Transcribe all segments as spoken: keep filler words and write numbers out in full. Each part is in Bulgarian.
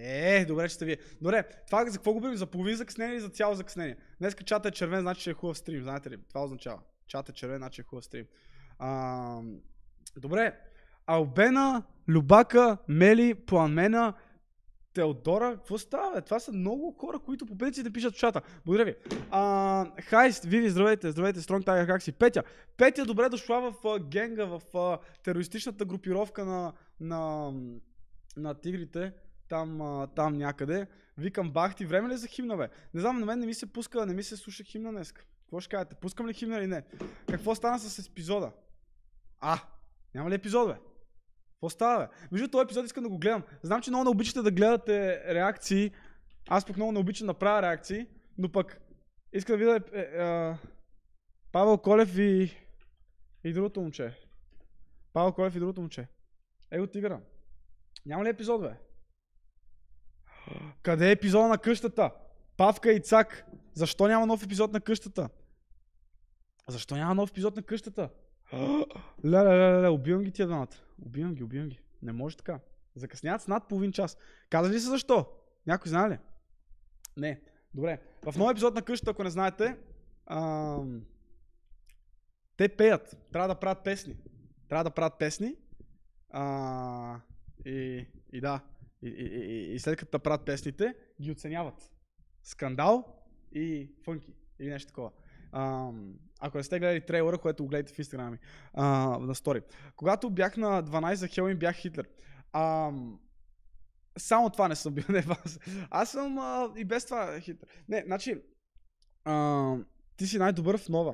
Е, добре, че сте вие. Добре, това за какво говорим? За половин закъснение или за цяло закъснение? Днеска чата е червен, значи че е хубав стрим, знаете ли? Това означава. Чата е червен, значи е хубав стрим. А, добре, Албена, Любака, Мели, Пламена, Теодора, какво става, бе? Това са много хора, които по принцип да пишат в чата. Благодаря ви. А, Хайст, Виви, здравейте, здравейте, Strong Tiger, как си? Петя. Петя, добре дошла в uh, генга, в uh, терористичната групировка на, на, на тигрите. Там, uh, там някъде. Викам, бах ти, време ли за химна, бе? Не знам, на мен не ми се пуска, не ми се слуша химна днес. Какво ще кажете? Пускам ли химна или не? Какво стана с епизода? А, няма ли епизод, бе? Какво става, бе? Между този епизод искам да го гледам. Знам, че много не обичате да гледате реакции. Аз пък много не обичам да правя реакции. Но пък искам да видя е, е, е, Павел Колев и, и другото момче. Павел Колев и другото момче. Его тигъра. Няма ли епизод, бе? Къде е епизода на къщата? Павка и Цак. Защо няма нов епизод на къщата? Защо няма нов епизод на къщата? Ле, ле, ле, ле, убивам ги тия двамата. Убивам ги, убивам ги. Не може така. Закъсняват с над половин час. Казали ли са защо? Някой знае ли? Не. Добре. В нов епизод на къщата, ако не знаете, ам... те пеят. Трябва да правят песни. Трябва да правят песни. А... И... и да. И, и, и, и след като да правят песните, ги оценяват. Скандал и фънки. Или нещо такова. Uh, ако не сте гледали трейлера, което го гледате в Инстаграм ми, uh, на стори. Когато бях на дванайсет за Хелоуин, бях Хитлер. Uh, само това не съм бил. Не, аз съм uh, и без това Хитлер. Не, значи, uh, ти си най-добър в нова.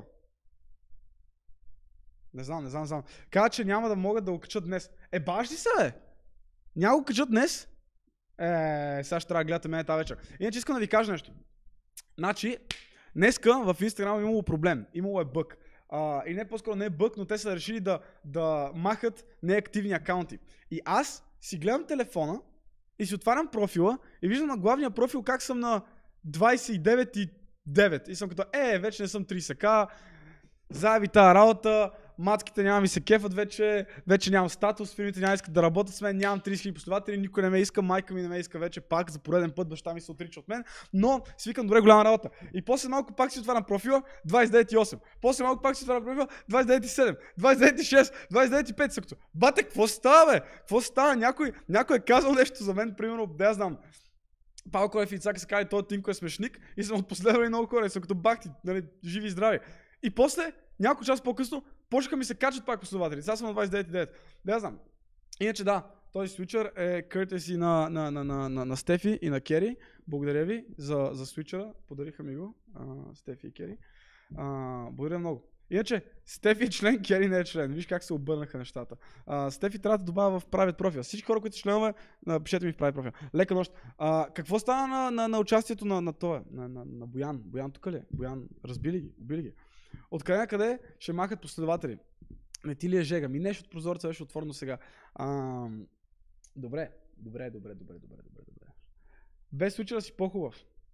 Не знам, не знам, не знам. Каза, че няма да могат да го качат днес. Е, баш ли са, бе? Няма го качат днес? Е, сега ще трябва да гледате мен тази вечер. Иначе искам да ви кажа нещо. Значи, днеска в Инстаграм имало проблем, имало е бъг. А, и не по-скоро не е бъг, но те са решили да, да махат неактивни акаунти. И аз си гледам телефона и си отварям профила и виждам на главния профил как съм на двайсет и девет и девет. И съм като, е, вече не съм трийсет ка, заеби тази работа, матките няма ми се кефат вече, вече нямам статус, фирмите няма искат да работят с мен, нямам трийсет хиляди последователи, никой не ме иска, майка ми не ме иска вече пак, за пореден път баща ми се отрича от мен, но свикам добре голяма работа. И после малко пак си отварям профила двайсет и девет и осем, после малко пак си отварям профила двайсет и девет и седем, двайсет и девет и шест, двайсет и девет и пет, съкто. Бате, какво става, бе? Какво става? Някой, някой е казал нещо за мен, примерно, да я знам. Павел Колев и Цаки са казали, този Тинко е смешник и съм отпоследвали много хора и съм като бахти, нали, живи и здрави. И после, няколко час по-късно, почнаха ми се качат пак последователи. Сега съм на двайсет и девет и девет. Да я знам. Иначе да, този свичър е courtesy на, на, на, на, на, на Стефи и на Кери. Благодаря ви за, за свичъра. Подариха ми го. А, Стефи и Кери. А, благодаря много. Иначе, Стефи е член, Кери не е член. Виж как се обърнаха нещата. А, Стефи трябва да добавя в правят профил. Всички хора, които са членове, пишете ми в правят профил. Лека нощ. А, какво стана на, на, на участието на, на това? На, на, на Боян? Боян тук ли е? Боян, разбили ги? Убили ги? Откъде на къде ще махат последователи? Не ти ли е жега? Ми нещо от прозореца беше отворено сега. А, добре, добре, добре, добре, добре, добре, добре. Без случая си по-хубав.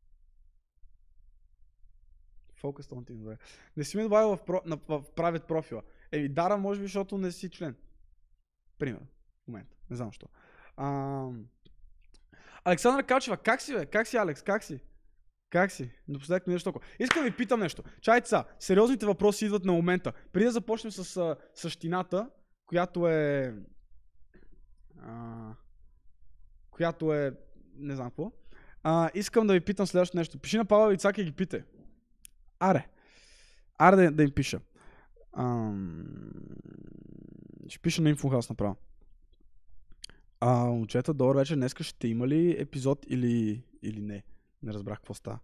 Фокус on team, добре. Не си ме добавил в, про, на, в правят профила. Еми, Дара, може би, защото не си член. Примерно. В момента. Не знам защо. А, Александра Калчева, как си, бе? Как си, Алекс? Как си? Как си? Напоследък ми нещо толкова. Искам да ви питам нещо. Чайте са, сериозните въпроси идват на момента. Преди да започнем с същината, която е... А, която е... Не знам какво. А, искам да ви питам следващото нещо. Пиши на Павел и Цаки и ги питай. Аре. Аре да, да им пиша. Ам... Ще пиша на Инфохаус направо. А, момчета, добър вечер. Днеска ще има ли епизод или, или не? Не разбрах какво става.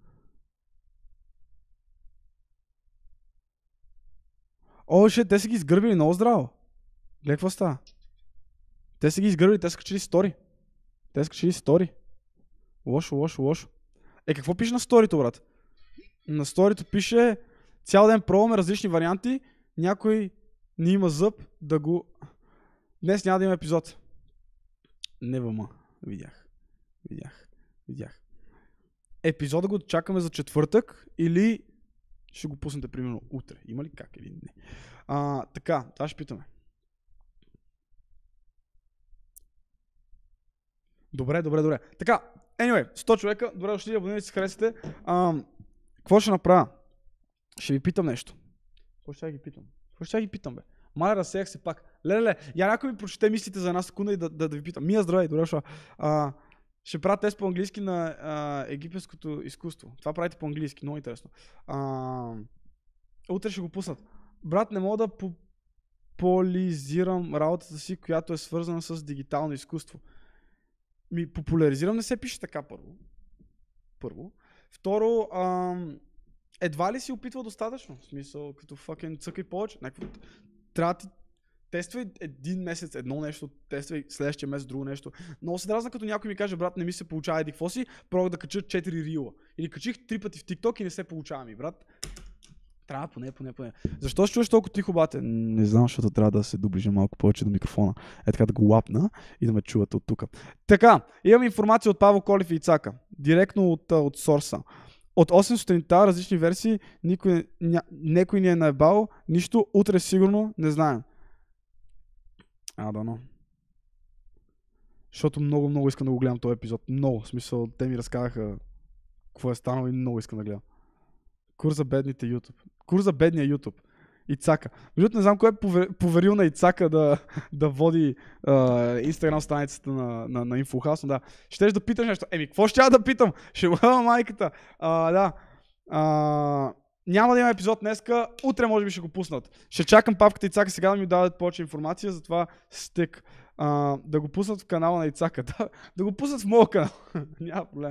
О, ще, те са ги изгърбили много здраво. Гледай какво става. Те са ги изгърбили, те са качили стори. Те са качили стори. Лошо, лошо, лошо. Е, какво пише на сторито, брат? На сторито пише цял ден пробваме различни варианти. Някой не има зъб да го... Днес няма да има епизод. Не въма. Видях. Видях. Видях. Епизода го чакаме за четвъртък или ще го пуснете примерно утре. Има ли как или не? А, така, това ще питаме. Добре, добре, добре. Така, anyway, сто човека, добре дошли, абонирайте се, харесате. Ам, какво ще направя? Ще ви питам нещо. Какво ще ги питам? Какво ще ги питам, бе? Маля, разсеях се пак. Леле, ле, я някой ми прочете мислите за една секунда и да, да, да ви питам. Мия, здравей, добре дошла. А, ще правя тест по-английски на а, египетското изкуство. Това правите по-английски, много интересно. А, утре ще го пуснат. Брат, не мога да популяризирам работата си, която е свързана с дигитално изкуство. Ми популяризирам не се пише така първо. Първо. Второ, ам, едва ли си опитва достатъчно. В смисъл, като fucking цъкай повече. Някакво, трябва да ти тествай един месец едно нещо, тествай следващия месец друго нещо. Много се дразна, като някой ми каже, брат, не ми се получава еди какво си, пробвах да кача четири рила. Или качих три пъти в TikTok и не се получава ми, брат. Трябва поне, поне, поне. Защо се чуваш толкова тихо, бате? Не знам, защото трябва да се доближа малко повече до микрофона. Е така да го лапна и да ме чувате от тук. Така, имам информация от Павел Колев и Ицака. Директно от, от сорса. От осем сутринта, различни версии, никой, ня, некой ни е наебал, нищо, утре сигурно не знаем. А, да, но. Защото много, много искам да го гледам този епизод. Много, в смисъл, те ми разказаха какво е станало и много искам да гледам. Курс за бедните YouTube. Курс за бедния YouTube. Ицака. Между не знам кой е поверил на Ицака да, да води Инстаграм страницата на, на, на InfoHouse, но да. Щеш да питаш нещо. Еми, какво ще я да питам? Ще бъда майката. А, да. А, няма да има епизод днеска. Утре може би ще го пуснат. Ще чакам папката Ицака сега да ми дадат повече информация, затова стик. А, да го пуснат в канала на Ицака. Да, да го пуснат в моя канал. Няма проблем.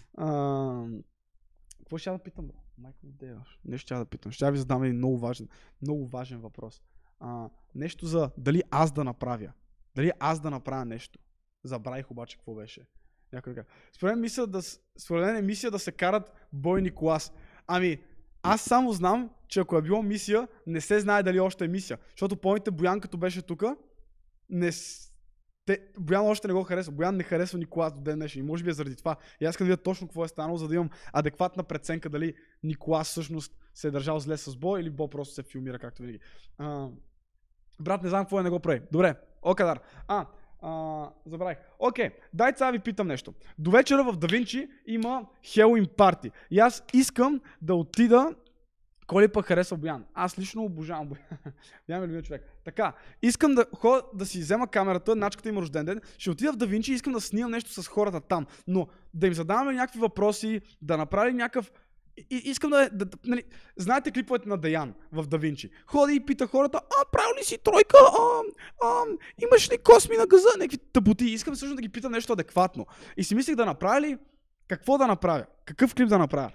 А, какво ще я да питам? Майко ми деваш. Нещо ще да питам. Ще я ви задам един много важен, много важен въпрос. А, нещо за дали аз да направя. Дали аз да направя нещо. Забравих обаче какво беше. Някой така. Според мен мисля да, според мен е мисия да се карат бойни колас. Ами, аз само знам, че ако е било мисия, не се знае дали още е мисия. Защото помните Боян като беше тук, не те, Боян още не го харесва. Боян не харесва Николас до ден днешен. И може би е заради това. И аз искам да видя точно какво е станало, за да имам адекватна преценка дали Николас всъщност се е държал зле с Бо или Бо просто се филмира, както винаги. А, брат, не знам какво е, не го прави. Добре, окадар. А, а, забравих. Окей, дай сега ви питам нещо. До вечера в Давинчи има Хелуин парти. И аз искам да отида. Кой ли пък харесва Боян? Аз лично обожавам Боян. Боян е любим човек. Така, искам да ходя да си взема камерата, начката има рожден ден, ще отида в Давинчи и искам да снимам нещо с хората там. Но да им задаваме някакви въпроси, да направим някакъв... И, искам да... да, да нали... Знаете клиповете на Даян в Давинчи? Ходи и пита хората, а, правил ли си тройка? А, а, имаш ли косми на газа? Някакви тъпоти. Искам също да ги питам нещо адекватно. И си мислих да направя ли... Какво да направя? Какъв клип да направя?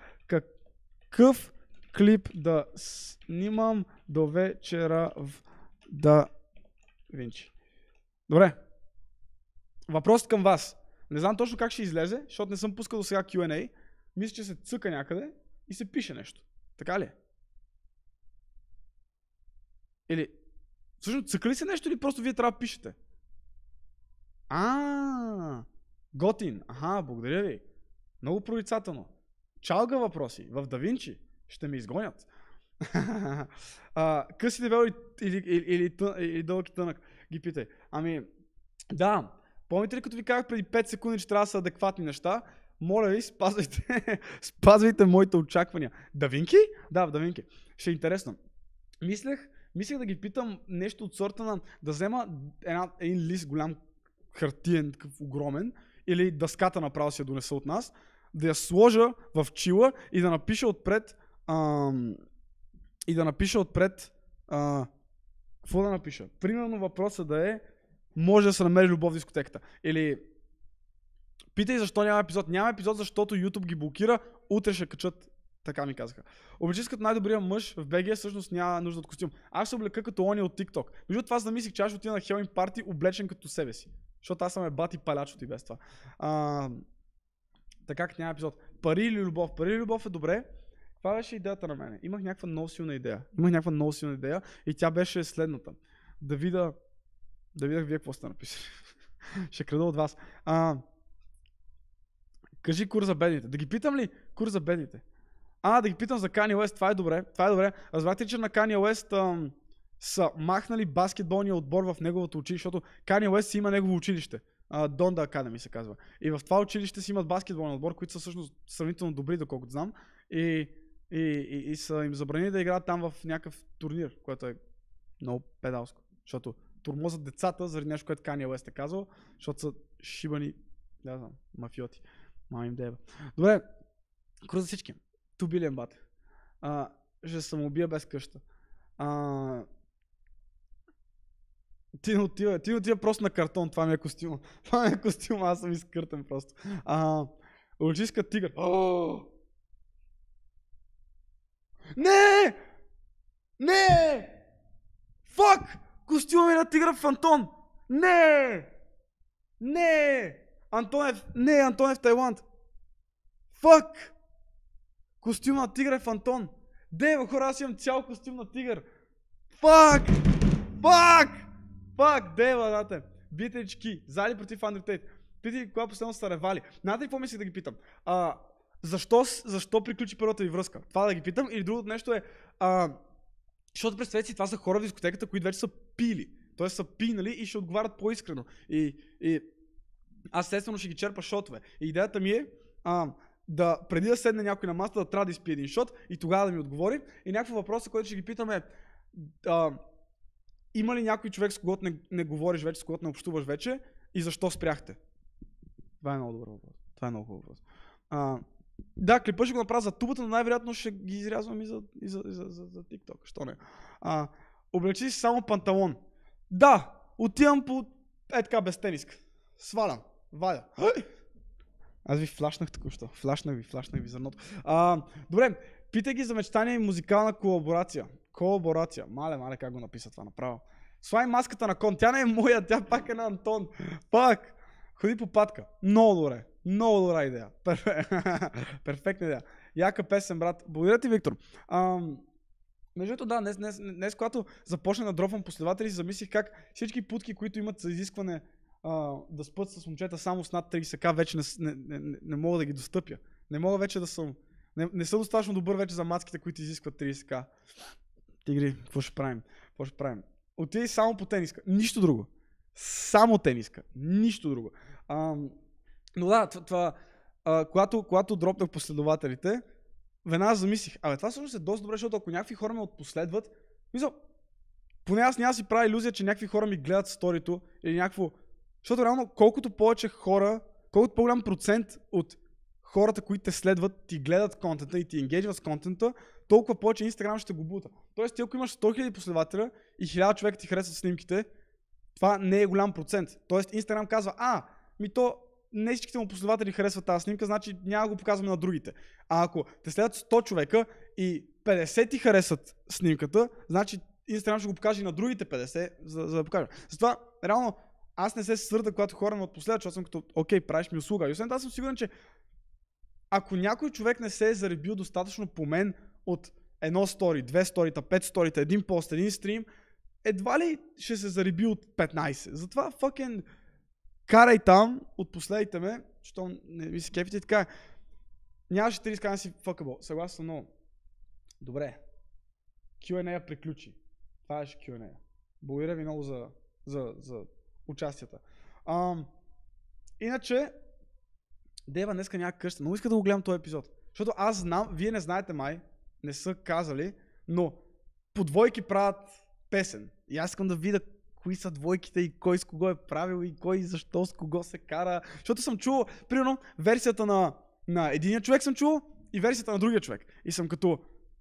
Какъв клип да снимам до вечера в Да Винчи. Добре. Въпрос към вас. Не знам точно как ще излезе, защото не съм пускал до сега Кю енд Ей. Мисля, че се цъка някъде и се пише нещо. Така ли е? Или... Всъщност цъка ли се нещо или просто вие трябва да пишете? А, готин. Аха, благодаря ви. Много прорицателно. Чалга въпроси в Да Винчи. Ще ме изгонят. а, къси дебел или, или, или, или, или дълъг и тънък? Ги питай. Ами, да. Помните ли като ви казах преди пет секунди, че трябва да са адекватни неща? Моля ви, спазвайте, спазвайте моите очаквания. Да Винки? Да, в Да Винки. Ще е интересно. Мислех, мислех да ги питам нещо от сорта на да взема една, един лист голям хартиен, такъв огромен, или дъската направо си я донеса от нас, да я сложа в чила и да напиша отпред ам, и да напиша отпред а, какво да напиша? Примерно въпросът да е може да се намери любов в дискотеката. Или питай защо няма епизод. Няма епизод, защото YouTube ги блокира. Утре ще качат. Така ми казаха. Облечи като най-добрия мъж в Б Г всъщност няма нужда от костюм. Аз се облека като они от TikTok. Между това за да мислих, че аз ще отида на Хелуин парти облечен като себе си. Защото аз съм е бати паляч от и без това. А, така как няма епизод. Пари или любов? Пари или любов е добре. Това беше идеята на мене. Имах някаква много силна идея. Имах някаква много силна идея и тя беше следната. Да видя... Да видях вие какво сте написали. Ще крада от вас. А, кажи курс за бедните. Да ги питам ли курс за бедните? А, да ги питам за Kanye West. Това е добре. Това е добре. Разбрахте, че на Kanye West ам, са махнали баскетболния отбор в неговото училище, защото Kanye West си има негово училище. Uh, Donda Academy се казва. И в това училище си имат баскетболен отбор, които са всъщност сравнително добри, доколкото знам. И, и, и, и са им забранили да играят там в някакъв турнир, което е много педалско. Защото тормозят децата заради нещо, което Kanye West е казал, защото са шибани, да знам, мафиоти. Мама им деба. Добре, кръз за всички. Two billion бат. Uh, ще се самоубия без къща. Uh, Ти не отива, ти не отива просто на картон, това ми е костюма. Това ми е костюма, аз съм изкъртен просто. А, Олимпийска тигър. О! Не! Не! Фак! Костюма ми на тигъра в Антон! Не! Не! Антонев, не, Антонев Тайланд. Фак! Костюма на тигър е в Антон. Дева, хора, аз имам цял костюм на тигър. Фак! Фак! Фак, дева, дате. Битечки, за или против Андрю Тейт? Питай кога последно са ревали. Знаете ли какво мислих да ги питам? А, защо, защо приключи първата ви връзка? Това да ги питам. Или другото нещо е, а, защото представете си, това са хора в дискотеката, които вече са пили. Тоест са пинали и ще отговарят по-искрено. И, и аз естествено ще ги черпа шотове. И идеята ми е а, да преди да седне някой на масата, да трябва да изпие един шот и тогава да ми отговори. И някакво въпроса, който ще ги питаме, а, има ли някой човек, с когото не, не говориш вече, с когото не общуваш вече и защо спряхте? Това е много добър въпрос. Това е много хубав въпрос. А, да, клипа ще го направя за тубата, но най-вероятно ще ги изрязвам и за, и за, и за, за, за TikTok. Що не? А, облечи си само панталон. Да, отивам по е така без тениска. Свалям, вадя. Аз ви флашнах току-що. Флашнах ви, флашнах ви зърното. А, добре, питай ги за мечтания и музикална колаборация. Колаборация. Мале, мале, как го написа това направо. Слай маската на кон. Тя не е моя, тя пак е на Антон. Пак. Ходи по патка. Много добре. Много добра идея. Перфектна идея. Яка песен, брат. Благодаря ти, Виктор. Ам... Между другото, да, днес, днес, днес, когато започна да дропвам последователи, си замислих как всички путки, които имат за изискване а, да спът с момчета само с над трийсет ка, вече не, не, не, не мога да ги достъпя. Не мога вече да съм... Не, не съм достатъчно добър вече за мацките, които изискват трийсет ка. Тигри, какво ще правим? Какво ще правим? Отиди само по тениска. Нищо друго. Само тениска. Нищо друго. А, но да, това, това а, когато, когато дропнах последователите, веднага замислих, абе това всъщност е доста добре, защото ако някакви хора ме отпоследват, мисля, поне аз няма си правя илюзия, че някакви хора ми гледат сторито или някакво... Защото реално колкото повече хора, колкото по-голям процент от хората, които те следват, ти гледат контента и ти енгейджват с контента, толкова повече Инстаграм ще го бута. Тоест ти ако имаш сто хиляди последователя и хиляда човека ти харесват снимките, това не е голям процент. Тоест Инстаграм казва, а, ми то не всичките му последователи харесват тази снимка, значи няма да го показваме на другите. А ако те следват сто човека и петдесет ти харесват снимката, значи Инстаграм ще го покаже и на другите петдесет, за, за да покажа. Затова, реално, аз не се сърда, когато хора ме отпоследват, защото съм като, окей, правиш ми услуга. И освен това съм сигурен, че ако някой човек не се е заребил достатъчно по мен от едно стори, две сторита, пет сторита, един пост, един стрим, едва ли ще се зареби от петнайсет. Затова fucking карай там, отпоследите ме, защото не ви се кефите и така. Нямаше трийсет ка да си fuckable. Съгласен съм много. Добре. кю енд ей приключи. Това беше кю енд ей. Благодаря ви много за, за, за участията. Ам, иначе, Дева днеска няма къща. Много иска да го гледам този епизод. Защото аз знам, вие не знаете май, не са казали, но по двойки правят песен. И аз искам да видя кои са двойките и кой с кого е правил и кой защо с кого се кара. Защото съм чувал, примерно, версията на, на единия човек съм чувал и версията на другия човек. И съм като,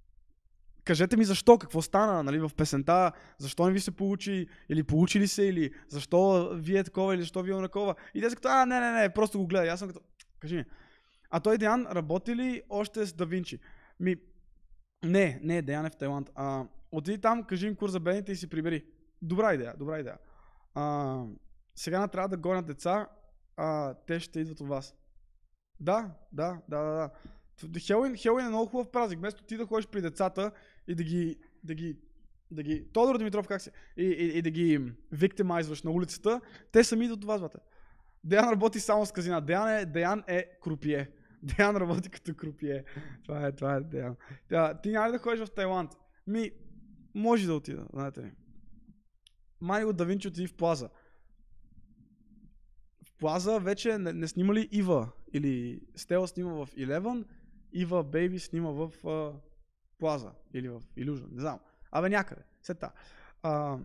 кажете ми защо, какво стана, нали, в песента, защо не ви се получи, или получи ли се, или защо вие е такова, или защо вие е такова. И те са като, а, не, не, не, просто го гледай. Аз съм като, кажи ми. А той Деян работи ли още с Да Винчи? Ми, не, не, Деян е в Тайланд. А, отиди там, кажи им курс за бедните и си прибери. Добра идея, добра идея. А, сега не трябва да гонят деца, а, те ще идват от вас. Да, да, да, да. да. Хелуин, Хелуин е много хубав празник. Вместо ти да ходиш при децата и да ги, да ги, да ги, Тодор Димитров как си, и, и, и да ги виктимайзваш на улицата, те сами идват от вас, бате. Деян работи само с казина. Деян е, Деян е крупие. Деян работи като крупие. Това е, това е Деян. Тя, ти няма ли да ходиш в Тайланд? Ми, може да отида, знаете ли. Мани от Да Винчи отиди в Плаза. В Плаза вече не, не снима ли Ива? Или Стела снима в Eleven, Ива Бейби снима в uh, Плаза или в Illusion, не знам. Абе някъде, след та. Uh,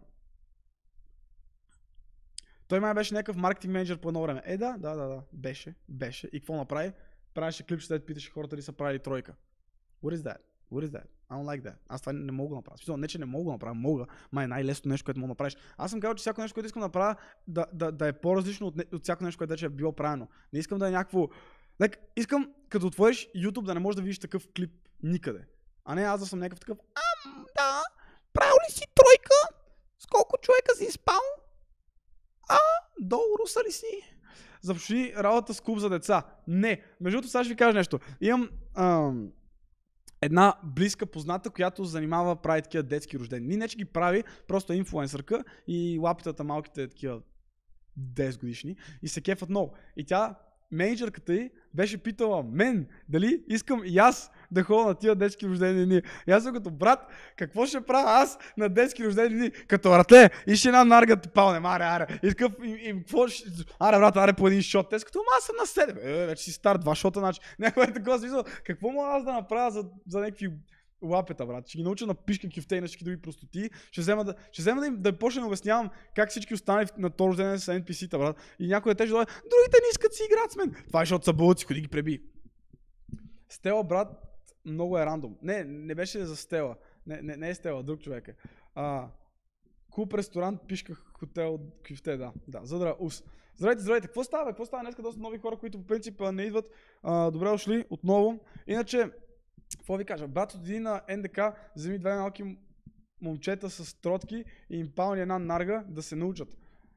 той май беше някакъв маркетинг менеджер по едно време. Е, да, да, да, да, беше, беше. И какво направи? Правеше клип, след питаше хората дали са правили тройка. What is that? What is that? I don't like that. Аз това не мога да направя. Смисъл, не, че не мога да направя, мога. Май е най-лесно нещо, което мога да направиш. Аз съм казал, че всяко нещо, което искам да направя, да, да, да е по-различно от, от всяко нещо, което вече е било правено. Не искам да е някакво... Like, искам, като отвориш YouTube, да не можеш да видиш такъв клип никъде. А не аз да съм някакъв такъв... Ам, да, правил ли си тройка? С колко човека си спал? А, долу руса ли си? Започни работа с клуб за деца. Не. Между другото, сега ще ви кажа нещо. Имам ам, една близка позната, която занимава, прави такива детски рождени. Ни не, че ги прави, просто е инфлуенсърка и лапитата малките такива десет годишни и се кефат много. И тя, менеджерката й, беше питала мен дали искам и аз да ходя на тия детски рождени дни. И аз съм като брат, какво ще правя аз на детски рождени дни? Като братле, и ще една нарга ти палнем, аре, аре. И такъв, и, и какво ще... Аре, брат, аре по един шот. Те са като, ама аз съм на седем. Е, вече си стар, два шота, значи. Някой е такова смисъл. Какво мога аз да направя за, за някакви лапета, брат? Ще ги науча на пишка кюфте и на всички други простоти. Ще взема да, ще взема да им да почна да обяснявам как всички останали на то рождение са Ен Пи Си-та, брат. И някой дете ще дойде, другите не искат си играят с мен. Това е защото са бълъци, ходи ги преби. Стела, брат, много е рандом. Не, не беше за Стела. Не, не, не е Стела, друг човек е. А, клуб, ресторант, пишка, хотел, кюфте, да. Да, задра, ус. Здравейте, здравейте. Какво става? Какво става? Днеска доста нови хора, които по принцип не идват. А, добре дошли отново. Иначе, какво ви кажа? Брат отиди на Ен Де Ка, вземи две малки момчета с тротки и им пални една нарга да се научат.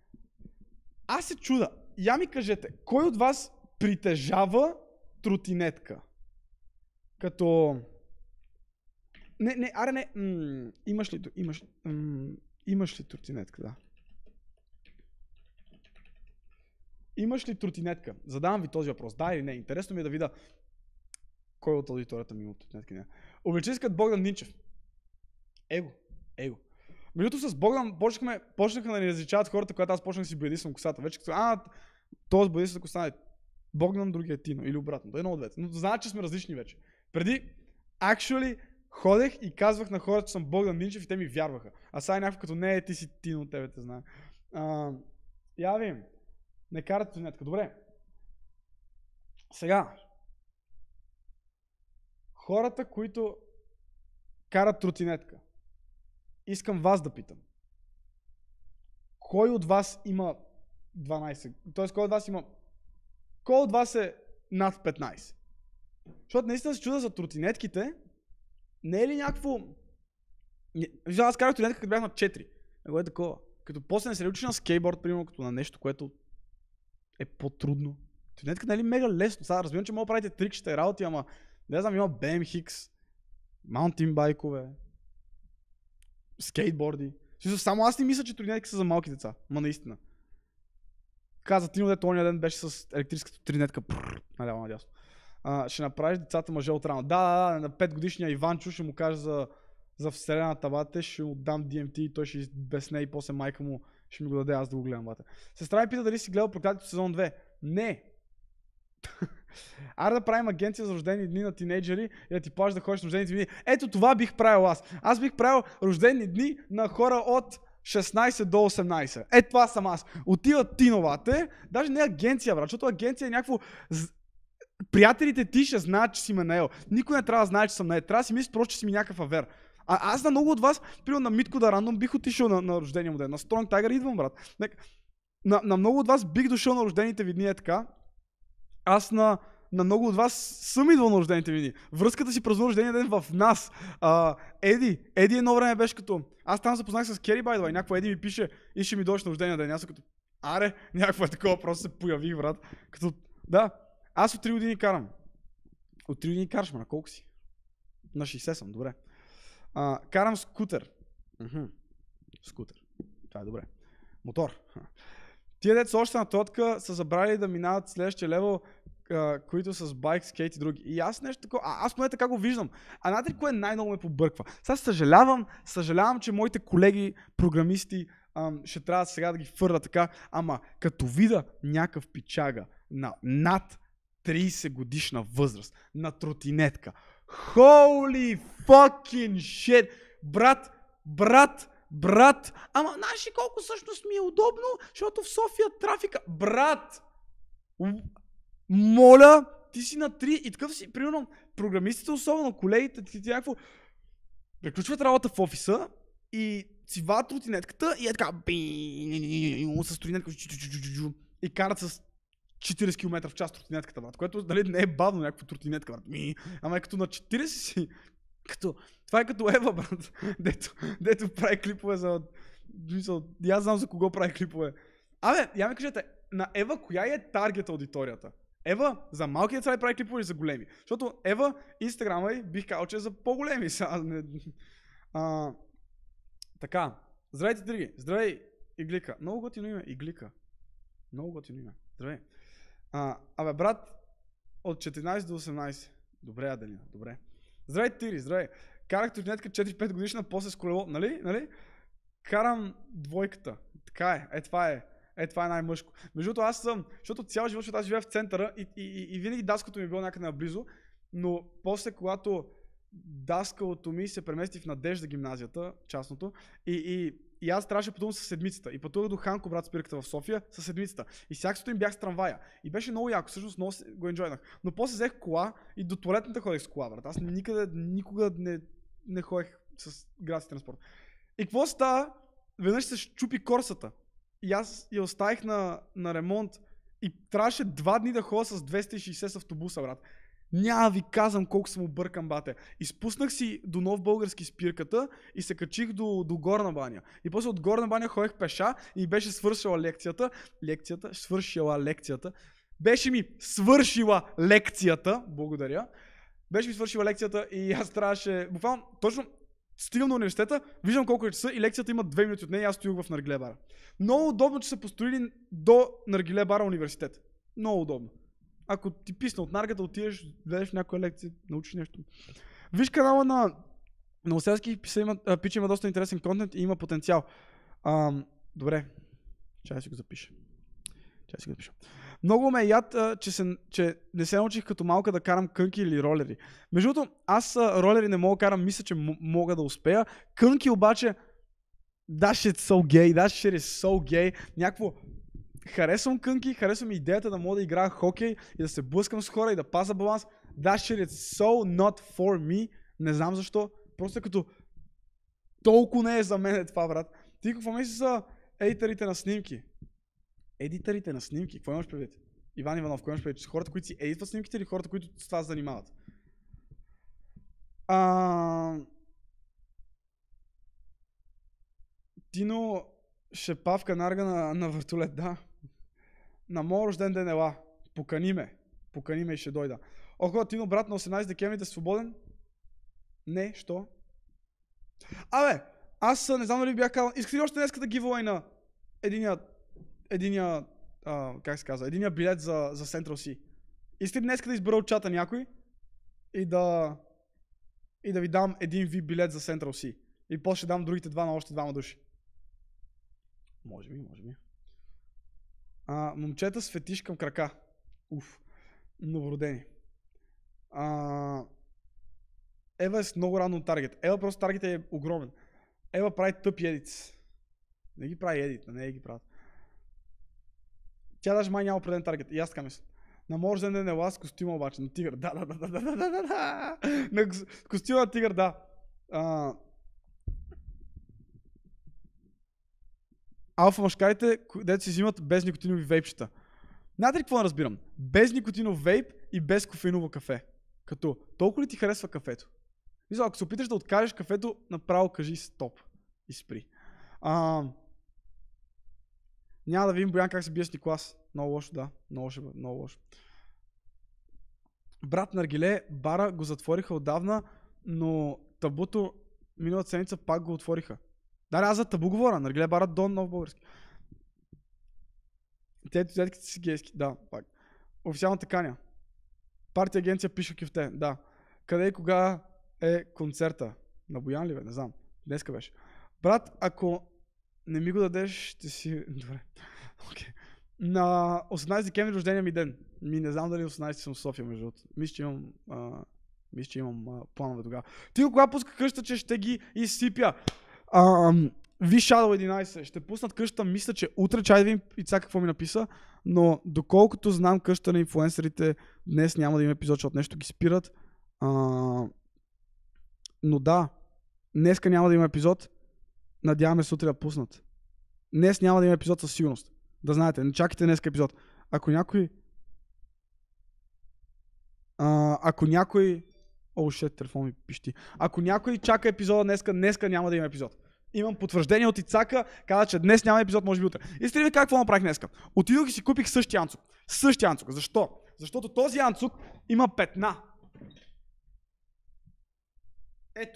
Аз се чуда. Я ми кажете, кой от вас притежава тротинетка? Като... Не, не, аре не, м- имаш ли, имаш, м- имаш ли тротинетка, да. Имаш ли тротинетка? Задавам ви този въпрос. Да или не? Интересно ми е да видя кой от аудиторията ми има тротинетки. Не. Обичискат Богдан Нинчев. Его, его. Между с Богдан почнахме, почнаха да ни различават хората, когато аз почнах да си боядисвам косата. Вече като, а, този боядисва коса е Богдан, другия е Тино или обратно. Едно от двете. Но знаят, че сме различни вече. Преди, actually, ходех и казвах на хората, че съм Богдан Нинчев и те ми вярваха. А сега е някакво като не е, ти си Тино, тебе те знае. А, я ви, не карат тротинетка. Добре. Сега, хората, които карат тротинетка, искам вас да питам. Кой от вас има дванайсет? Тоест, кой от вас има... Кой от вас е над петнайсет? Защото наистина се чуда за тротинетките. Не е ли някакво... Виждам, аз карах тротинетка, като бях на четири. Него е такова. Като после не се учиш на скейтборд, примерно, като на нещо, което е по-трудно. Тротинетка не е ли мега лесно? Сега разбирам, че мога да правите трикчета и работи, ама не знам, има Би Ем Хикс, маунтин байкове, скейтборди. Само аз не мисля, че тротинетки са за малки деца. Ма наистина. Каза Тино, дето ония ден беше с електрическата тротинетка. Наляво надясно. А, ще направиш децата мъже от рано. Да, да, да, на пет годишния Иванчо ще му кажа за, за Вселената, бате, ще му дам Ди Ем Ти и той ще безсне и после майка му ще ми го даде аз да го гледам, бате. Сестра ми пита дали си гледал Проклятието сезон две. Не. Аре да правим агенция за рождени дни на тинейджери и да ти плащаш да ходиш на рождените дни. Ето това бих правил аз. Аз бих правил рождени дни на хора от шестнайсет до осемнайсет. Ето това съм аз. Отиват тиновате, даже не агенция, брат, защото агенция е някакво... Приятелите ти ще знаят, че си ме наел. Никой не трябва да знае, че съм наел. Трябва да си мислиш просто, че си ми някакъв авер. А аз на много от вас, примерно на Митко да рандом, бих отишъл на, на рождения му ден. На Strong Tiger идвам, брат. На, на много от вас бих дошъл на рождените ви дни е така. Аз на, на много от вас съм идвал на рождените ви дни. Връзката си празнува рождения ден в нас. А, Еди, Еди едно време беше като... Аз там запознах с Кери Байдова и някакво Еди ми пише и ще ми дойдеш на рождения ден. Аз съм като... Аре, някакво е такова, просто се появих, брат. Като... Да, аз от три години карам. От три години караш, ма на колко си? На шейсет съм, добре. А, карам скутер. Уху. Скутер. Това е добре. Мотор. Тия деца още на тотка са забрали да минават следващия левел, uh, които с байк, скейт и други. И аз нещо такова, а, аз поне така го виждам. А знаете ли кое най-много ме побърква? Сега съжалявам, съжалявам, че моите колеги, програмисти, ам, ще трябва сега да ги фърля така, ама като вида някакъв пичага на над трийсет годишна възраст, на тротинетка. Holy fucking shit! Брат, брат, брат! Ама знаеш ли колко всъщност ми е удобно, защото в София трафика... Брат! Моля, ти си на три и такъв си, примерно, програмистите, особено колегите, ти, ти някакво приключват работа в офиса и си вадат тротинетката и е така с тротинетка и карат с четирийсет километра в час тротинетката, брат, което дали не е бавно някаква тротинетка, брат. Ми, ама е като на четирийсет си. Като, това е като Ева, брат, дето, дето прави клипове за... Мисъл, и аз знам за кого прави клипове. Абе, я ми кажете, на Ева коя е таргет аудиторията? Ева за малки деца ли прави клипове или за големи? Защото Ева, инстаграма й, бих казал, че е за по-големи. А, така, здравейте, Дриги. Здравей, Иглика. Много готино име, Иглика. Много готино име. Здравей. А, абе, брат, от четиринайсет до осемнайсет. Добре, Аделина, добре. Здравей, Тири, здравей. Карах тротинетка четири-пет годишна, после с колело, нали? нали? Карам двойката. Така е, е това е. Е, това е най-мъжко. Между другото, аз съм, защото цял живот, защото аз живея в центъра и, и, и, и винаги даскалото ми е било някъде наблизо, но после, когато даскалото ми се премести в Надежда гимназията, частното, и, и, и аз трябваше да пътувам със седмицата. И пътувах до Ханко, брат, спирката в София, със седмицата. И всякакото им бях с трамвая. И беше много яко, всъщност много го енджойнах. Но после взех кола и до туалетната ходех с кола, брат. Аз никъде, никога не, не ходех с градски транспорт. И какво става? Веднъж се щупи корсата. И аз я оставих на, на ремонт и трябваше два дни да ходя с двеста и шейсет с автобуса, брат. Няма ви казвам колко съм объркан, бате. Изпуснах си до Нов Български спирката и се качих до, до Горна баня. И после от Горна баня ходех пеша и беше свършила лекцията. Лекцията, свършила лекцията. Беше ми свършила лекцията, благодаря. Беше ми свършила лекцията и аз трябваше, буквално, точно стигам на университета, виждам колко е часа и лекцията има две минути от нея и аз стоях в наргиле бара. Много удобно, че са построили до наргиле бара университет. Много удобно. Ако ти писна от наргата, отидеш, гледаш в някоя лекция, научиш нещо. Виж канала на, на Оселски пича има доста интересен контент и има потенциал. А, добре, чай си го запиша. Чай си го запиша. Много ме е яд, че, се, че не се научих като малка да карам кънки или ролери. Между другото, аз ролери не мога да карам, мисля, че м- мога да успея. Кънки обаче, that shit's so gay, that shit is so gay. Някакво, харесвам кънки, харесвам идеята да мога да играя хокей и да се блъскам с хора и да паза баланс. That shit is so not for me. Не знам защо. Просто като толкова не е за мен това, брат. Ти какво мислиш за едиторите на снимки? Едиторите на снимки? Какво имаш предвид? Иван Иванов, какво имаш предвид? Хората, които си едитват снимките или хората, които с това се занимават? А... Тино Шепавка нарга на, на въртолет, да. На моят рожден ден ела. Покани ме. Покани ме и ще дойда. Охо, Тино, брат, на осемнайсети декември да си свободен? Не, що? Абе, аз не знам дали бях казал. Искате ли още днес да giveaway на единия, единия, а, как се казва, единия билет за, за Central Sea? Искате ли днес да избера от чата някой и да, и да ви дам един ви билет за Central Sea? И после ще дам другите два на още двама души. Може би, може би. А, момчета с фетиш към крака. Уф. Новородени. А, Ева е с много рано от таргет. Ева просто таргет е огромен. Ева прави тъпи едит. Не ги прави едит, не ги правят. Тя даже май няма определен таргет. И аз така мисля. На моят рожден ден ела с костюма обаче. На тигър. Да, да, да, да, да, да, да, да. На костюма на тигър, да. А, алфа машкарите, дето си взимат без никотинови вейпчета. Знаете ли какво не разбирам? Без никотинов вейп и без кофеиново кафе. Като, толкова ли ти харесва кафето? Мисля, ако се опиташ да откажеш кафето, направо кажи стоп и спри. А, няма да видим Боян как се бие с Николас. Много лошо, да. Много лошо, много лошо. Брат Наргиле, бара го затвориха отдавна, но табуто миналата седмица пак го отвориха. Да, аз за табу говоря. Наргиле бара до Нов Български. Те тетките си гейски. Да, пак. Официалната каня. Партия агенция пише кюфте. Да. Къде и кога е концерта? На Боян ли бе? Не знам. Днеска беше. Брат, ако Не ми го дадеш, ще си... Добре. Okay. На осемнайсети декември рождения ми ден. Ми не знам дали осемнайсети съм в София, между другото. Мисля, че имам, а, мисля, че имам а, планове тогава. Ти кога пуска къща, че ще ги изсипя. А, Ви Shadow единайсет. Ще пуснат къщата, мисля, че утре, чай да видим Ицак какво ми написа, но доколкото знам къщата на инфлуенсърите, днес няма да има епизод, защото нещо ги спират. А, но да, днеска няма да има епизод. Надяваме се утре да пуснат. Днес няма да има епизод със сигурност. Да знаете, не чакайте днеска епизод. Ако някой... А, ако някой... О, шет, телефон ми пищи. Ако някой чака епизода днеска, днеска няма да има епизод. Имам потвърждение от Ицака, каза, че днес няма епизод, може би утре. Искате ли ви какво направих днеска? Отидох и си купих същия анцук. Същия анцук. Защо? Защото този анцук има петна. Ето.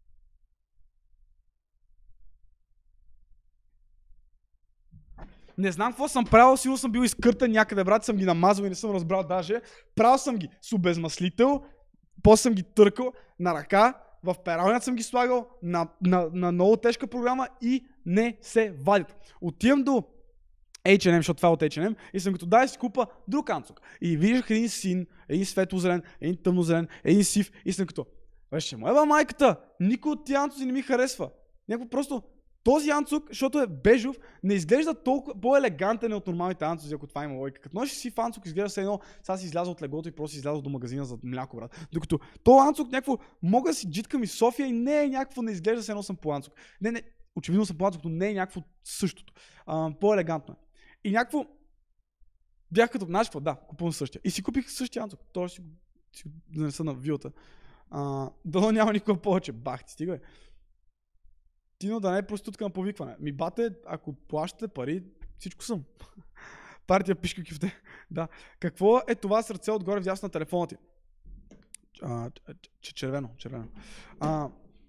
Не знам какво съм правил, сигурно съм бил изкъртен някъде, брат, съм ги намазал и не съм разбрал даже. Правил съм ги с обезмаслител, после съм ги търкал на ръка, в пералнята съм ги слагал на, на, на много тежка програма и не се вадят. Отивам до Ейч енд Ем, защото това е от Ейч енд Ем, и съм като дай си купа друг анцук. И виждах един син, един светло-зелен, един тъмнозелен, един сив и съм като беше моя майката, никой от тия анцуци не ми харесва. Някакво просто този анцук, защото е бежов, не изглежда толкова по-елегантен от нормалните анцуци, ако това има логика. Като носиш си в анцук, изглежда се едно, сега си излязъл от леглото и просто си излязъл до магазина за мляко, брат. Докато този анцук някакво, мога да си джиткам и София и не е някакво, не изглежда се едно съм по анцук. Не, не, очевидно съм по анцук, но не е някакво същото. А, по-елегантно е. И някакво, бях като, знаеш какво, да, купувам същия. И си купих същия анцук. Той си, си донеса на вилата. А, дано няма никога повече. Бах ти, стига. Тино да не е проститутка на повикване. Ми бате, ако плащате пари, всичко съм. Партия пишка кифте. Да. Какво е това сърце отгоре вдясно на телефона ти? А, ч- червено, червено. А,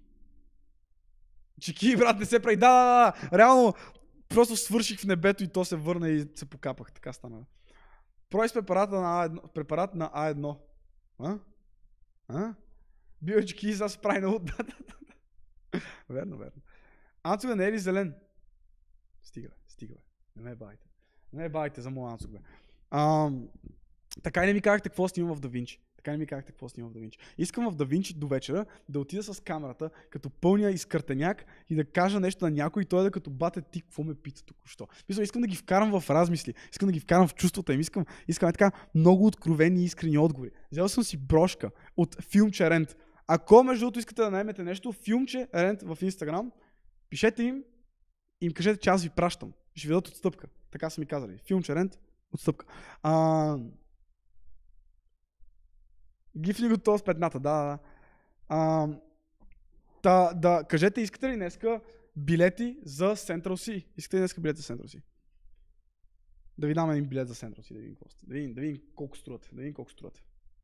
чеки, брат, не се прави. Да, да, да. Реално, просто свърших в небето и то се върна и се покапах. Така стана. Пройс препарата на А едно. Препарат на А едно. А? А? Биочки, сега се прави много. Верно, верно. Анцуга не е ли зелен? Стига, стига. Не ме байте. Не ме байте за моя анцуг, бе. А, така и не ми казахте какво снимам в DaVinci. Така не ми казахте какво снимам в DaVinci. Искам в DaVinci до вечера да отида с камерата, като пълня изкъртеняк и да кажа нещо на някой и той да като бате ти, какво ме пита току-що. Мисля, искам да ги вкарам в размисли, искам да ги вкарам в чувствата им, искам, искам е така много откровени и искрени отговори. Взел съм си брошка от Филмче Рент. Ако между другото искате да наемете нещо, Филмче Рент в Instagram, пишете им и им кажете, че аз ви пращам. Ще ви дадат отстъпка. Така са ми казали. Филмче Рент, отстъпка. А... Гифни го това с петната, да, да. А... Та, да, кажете, искате ли днеска билети за Central C? Искате ли днеска билети за Central C? Да ви дам един билет за Central C, да видим, да видим, да видим колко струвате. Да видим колко струвате.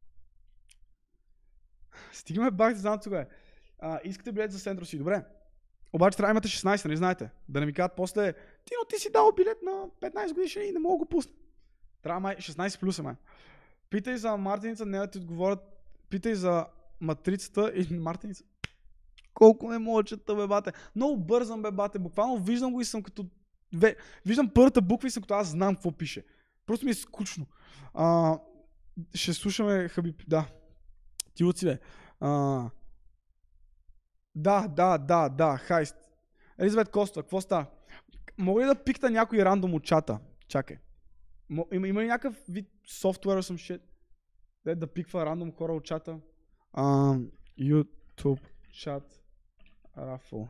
Стигаме бах, да знам тогава. Искате билет за Central C, добре. Обаче трябва да имате шестнайсет, не знаете. Да не ми кажат после, ти, но ти си дал билет на петнайсет годишни и не мога го пусна. Трябва май шестнайсет плюс е май. Питай за Мартиница, не да ти отговорят. Питай за Матрицата и Мартиница. Колко не мога чета, бе, бате. Много бързам, бе, бате. Буквално виждам го и съм като... Виждам първата буква и съм като аз знам какво пише. Просто ми е скучно. А, ще слушаме Хабиб. Да. Ти луци, бе. А... Да, да, да, да, хайст. Елизабет Коста, какво става? Мога ли да пикта някой рандом от чата? Чакай. Има, има ли някакъв вид софтуер съм shit? Да, да пиква рандом хора от чата? Uh, YouTube чат Рафо.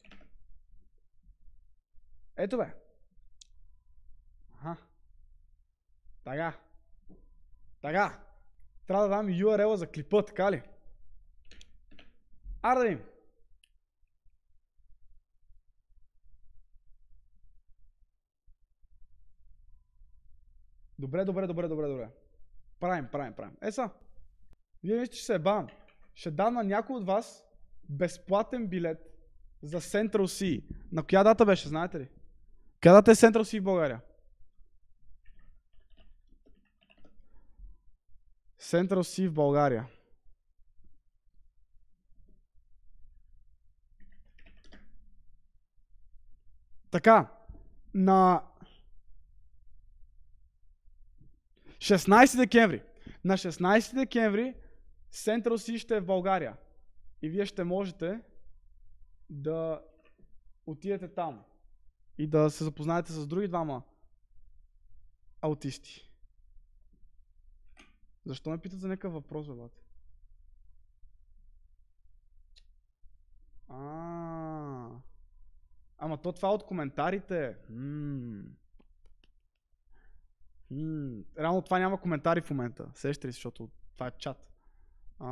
Ето бе. Аха. Така. Така. Трябва да дам ю ар ел-а за клипа, така ли? Ара да им. Добре, добре, добре, добре, добре. Правим, правим, правим. Е са. Вие мислите, че се ебавам. Ще дам на някой от вас безплатен билет за Central C. На коя дата беше, знаете ли? Коя дата е Central C в България? Central C в България. Така, на шестнайсети декември. На шестнайсети декември Central Cee ще е в България. И вие ще можете да отидете там и да се запознаете с други двама аутисти. Защо ме питат за някакъв въпрос, бе, бате? А, ама то това от коментарите. М-м. М-м. Реално това няма коментари в момента. Сещате ли, защото това е чат. А,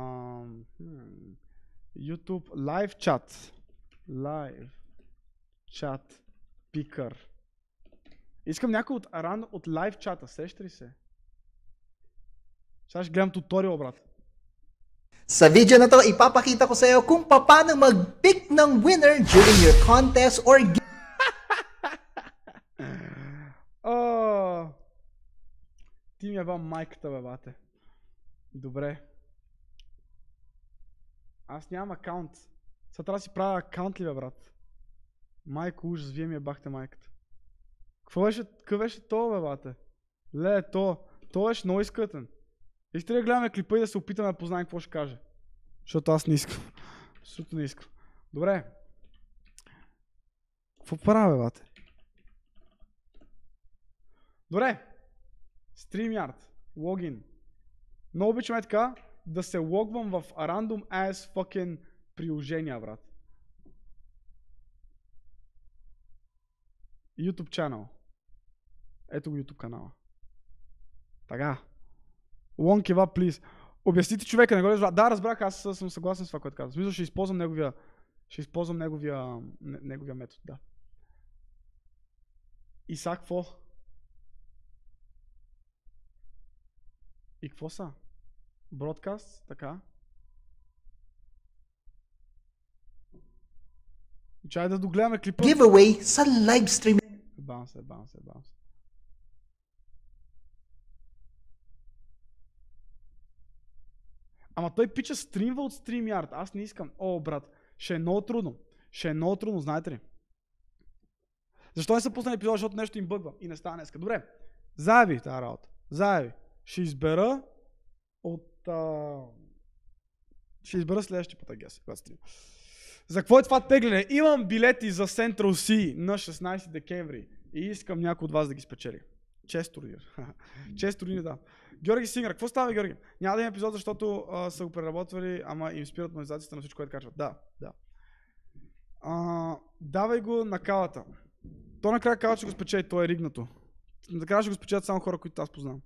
YouTube Live Chat. Live Chat Picker. Искам някой от, от Live чата. Сещате ли се? Сега ще гледам туториал, брат. Sa video na to, ipapakita ko sa iyo kung paano mag-pick ng winner during your contest or oh, ти ми е ба майката, бе, бате. Добре. Аз нямам акаунт. Сега трябва да си правя акаунт ли, бе, брат? Майко, ужас, вие ми е бахте майката. Какво беше, какъв беше то, бе, бате? Ле, то. То беше много изкътен. Искате ли да гледаме клипа и да се опитаме да познаем какво ще каже? Защото аз не искам. Защото не искам. Добре. Какво правя, бате? Добре. StreamYard. Логин. Много обичаме така да се логвам в random ass fucking приложения, брат. YouTube channel. Ето го YouTube канала. Така. One give up, please. Обясните човека, не го разбрах. Да, разбрах, аз съм съгласен с това, което казвам. Смисъл, ще използвам неговия, ще използвам неговия, неговия метод, да. И сега какво? И какво са? Бродкаст, така. Чай да догледаме клипа. giveaway sa live stream. Баунс, баунс, баунс. Ама той пича стримва от StreamYard. Аз не искам. О, брат, ще е много трудно. Ще е много трудно, знаете ли? Защо не са пуснали епизод, защото нещо им бъгва и не става днеска. Добре, заеби тази работа. Заеби. Ще избера от... А... Ще избера следващия път, агес, когато стрим. За какво е това тегляне? Имам билети за Central Cee на шестнайсети декември и искам някой от вас да ги спечели. Чест турнир. Чест турнир, да. Георги Сингър, какво става, Георги? Няма да има епизод, защото а, са го преработвали, ама им спират монетизацията на всичко, което качват. Да, да. А, давай го на калата. То накрая калата ще го спечели, то е ригнато. Накрая ще го спечелят само хора, които аз познавам.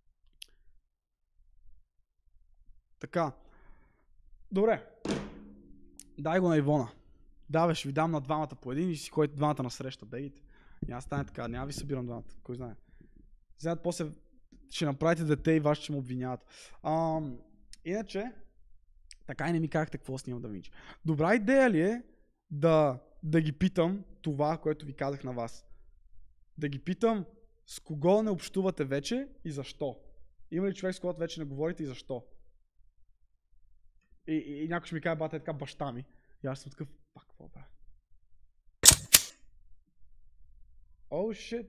Така. Добре. Дай го на Ивона. Давай, ще ви дам на двамата по един и ще си ходите двамата на среща. Бегите. Няма стане така, няма ви събирам двамата. Кой знае. Знаят, после ще направите дете и вас ще му обвиняват. А, иначе, така и не ми казахте какво снимам да видиш. Добра идея ли е да, да ги питам това, което ви казах на вас? Да ги питам с кого не общувате вече и защо? Има ли човек, с когото вече не говорите и защо? И, и, и някой ще ми каже, бате, е така баща ми. И аз съм такъв, пак, какво бе? О, oh, shit.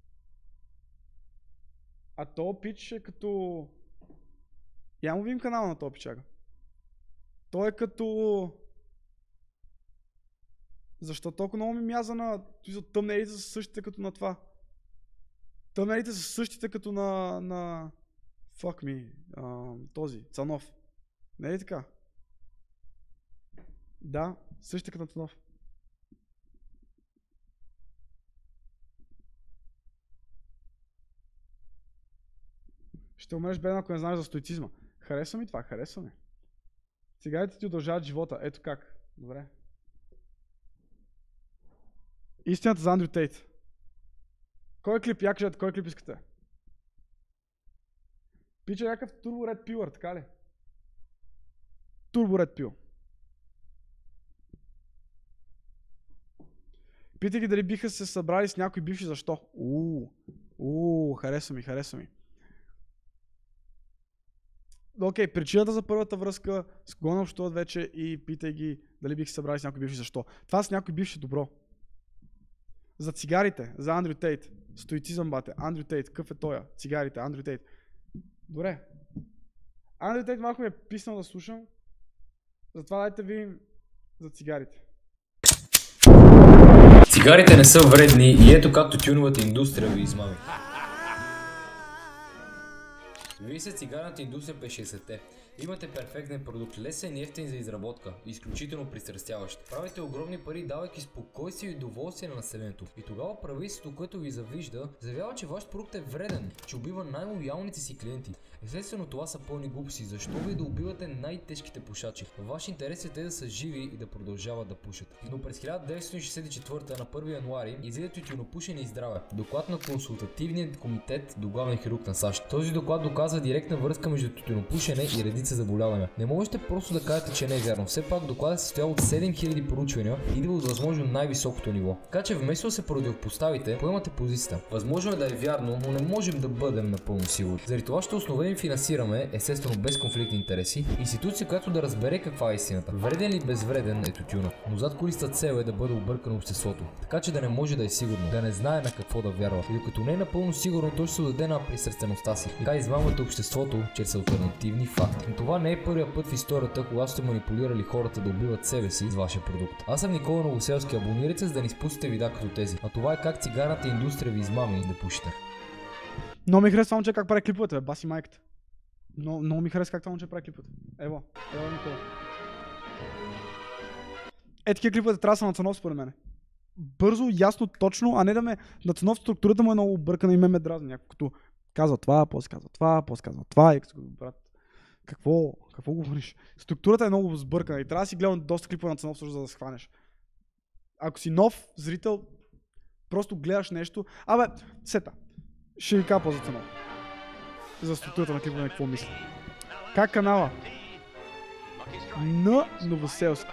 А то пич е като... Я му видим канала на то пичага. Той е като... Защо толкова много ми мяза на... Тъмнелите са същите като на това. Тъмнелите са същите като на... на... Fuck me. Uh, този, Цанов. Не е ли така? Да, същите като на Цанов. Ще умреш беден, ако не знаеш за стоицизма. Харесва ми това, харесва ми. Цигарите ти удължават живота. Ето как. Добре. Истината за Андрю Тейт. Кой клип? Я кажете, кой клип искате? Пича някакъв Turbo Red Pill, така ли? Turbo Red Pill. Питай ги дали биха се събрали с някой бивши, защо? Ууу, ууу, харесва ми, харесва ми. Окей, okay, причината за първата връзка, с кого не общуват вече и питай ги дали бих се събрали с някой бивши, защо. Това с някой бивши добро. За цигарите, за Андрю Тейт. Стоицизъм, бате. Андрю Тейт, какъв е тоя? Цигарите, Андрю Тейт. Добре. Андрю Тейт малко ми е писнал да слушам. Затова дайте ви за цигарите. Цигарите не са вредни и ето както тюновата индустрия ви измами. Вие сте цигарната индустрия през шейсетте. Имате перфектен продукт, лесен и ефтин за изработка, изключително пристрастяващ. Правите огромни пари, давайки спокойствие и удоволствие на населението. И тогава правителството, което ви завижда, заявява, че ваш продукт е вреден, че убива най-лоялните си клиенти. Естествено, това са пълни глупости. Защо ви да убивате най-тежките пушачи? В ваш интерес е те да са живи и да продължават да пушат. Но през хиляда деветстотин шейсет и четвърта на първи януари излезе тютюнопушене и здраве. Доклад на консултативния комитет до главен хирург на САЩ. Този доклад доказва директна връзка между тютюнопушене и редица заболявания. Не можете просто да кажете, че не е вярно. Все пак докладът се състоял от седем хиляди проучвания и идва от възможно най-високото ниво. Така че вместо да се противопоставите, поемате позицията. Възможно е да е вярно, но не можем да бъдем напълно сигурни. Заради това ще основем и финансираме, естествено без конфликтни интереси, институция, която да разбере каква е истината. Вреден или безвреден е тютюнът, но зад кулисата цел е да бъде объркано обществото, така че да не може да е сигурно, да не знае на какво да вярва. И докато не е напълно сигурно, той ще се отдаде на пристрастеността си. Така измамвате обществото чрез алтернативни факти. Но това не е първия път в историята, когато сте манипулирали хората да убиват себе си с вашия продукт. Аз съм Никола Новоселски, абонирайте се, за да не изпустите видеа като тези. А това е как цигарната индустрия ви измами да пушите. Много ми харесва момче как прави клиповете, бе, баси майката. Но, много ми харесва как това момче прави клиповете. Ево, ево Никола. Е, такива клиповете трябва да са на Цанов според мене. Бързо, ясно, точно, а не да ме... На Цанов структурата му е много объркана и ме ме дразни. Някой като казва това, после казва това, после казва това и като брат. Какво? Какво говориш? Структурата е много сбъркана и трябва да си гледам доста клипове на Цанов, за да се хванеш. Ако си нов зрител, просто гледаш нещо. Абе, сета. Ще ви капа за Цанов. За структурата на клипове на какво мисля. Как канала? На Новоселски.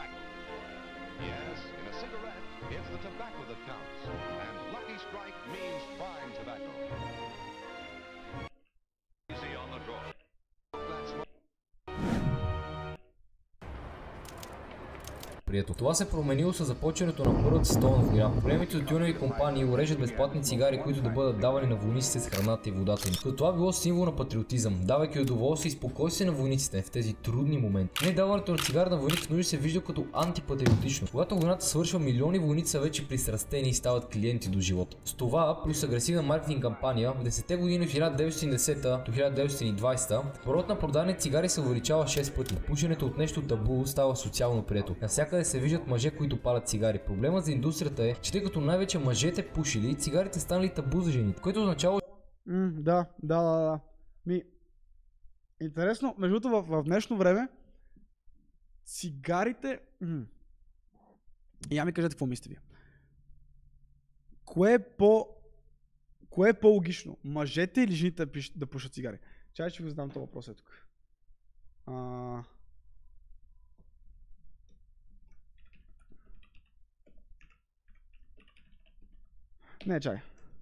Прието. Това се променило с започването на Първата световна война. Големите тютюневи компании уреждат безплатни цигари, които да бъдат давани на войниците с храната и водата им. Като това било символ на патриотизъм, давайки удоволствие и спокойствие на войниците в тези трудни моменти. Не даването на цигара на войник в нужди се вижда като антипатриотично. Когато войната свършва, милиони войници са вече пристрастени и стават клиенти до живота. С това, плюс агресивна маркетинг кампания, в десетте години от хиляда деветстотин и десета до хиляда деветстотин и двадесета, броят на продадени цигари се увеличава шест пъти. Пушенето от нещо табу става социално прието. Навсякъде се виждат мъже, които палят цигари. Проблемът за индустрията е, че тъй като най-вече мъжете пушили, цигарите станали табу за жените, което означава... Mm, да, да, да, да. Ми... Интересно, между другото в, в днешно време цигарите... Mm. Я ми кажете какво мислите вие. Кое е по... Кое е по-логично? Мъжете или жените да, пиш... да пушат цигари? Чай, ще ви задам този въпрос е тук. А... Не, чай.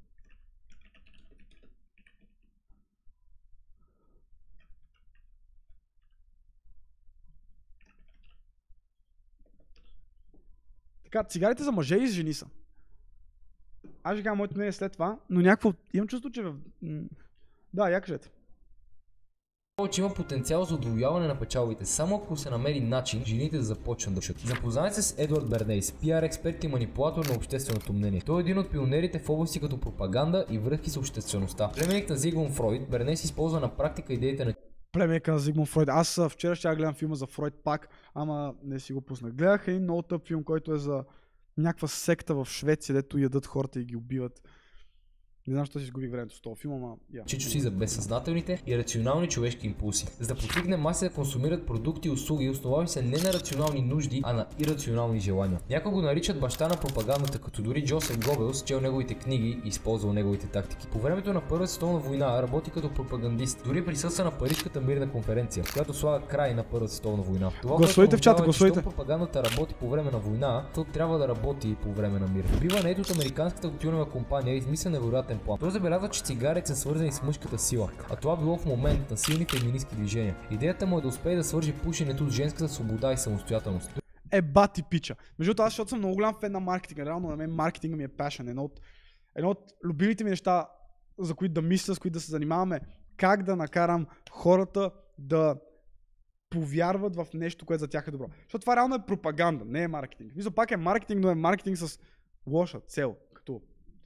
Така, цигарите за мъже и за жени са. Аз ще кажа моето мнение след това, но някакво... Имам чувство, че... Да, я кажете. че има потенциал за удвояване на печалбите, само ако се намери начин жените да започнат да пушат. Запознайте се с Едуард Бернейс, пиар експерт и манипулатор на общественото мнение. Той е един от пионерите в области като пропаганда и връзки с обществеността. Племенник на Зигмунд Фройд, Бернейс използва на практика идеите на Племенника на Зигмунд Фройд. Аз вчера ще гледам филма за Фройд пак, ама не си го пуснах. Гледах един много тъп филм, който е за някаква секта в Швеция, дето ядат хората и ги убиват. Не знам, защо си изгубих времето с този филм, ама... Yeah. Чичо си за безсъзнателните и рационални човешки импулси. За да постигне маси да консумират продукти и услуги, основави се не на рационални нужди, а на ирационални желания. Някои го наричат баща на пропагандата, като дори Джозеф Гобелс чел неговите книги и използвал неговите тактики. По времето на Първата световна война работи като пропагандист. Дори присъства на Парижката мирна конференция, която слага край на Първата световна война. Това, гласуйте в чата, гласуйте. Пропагандата работи по време на война, то трябва да работи и по време на мир. Бива наето от американската тютюнева компания измисля невероятен план. Той забелязва, че цигарите са свързани с мъжката сила, а това било в момент на силни феминистки движения. Идеята му е да успее да свържи пушенето с женската свобода и самостоятелност. е бати пича. Между това, защото съм много голям фен на маркетинга. Реално на мен маркетинга ми е passion. Едно от, едно от любимите ми неща, за които да мисля, с които да се занимаваме, как да накарам хората да повярват в нещо, което за тях е добро. Защото това реално е пропаганда, не е маркетинг. Мисля, пак е маркетинг, но е маркетинг с лоша цел. Като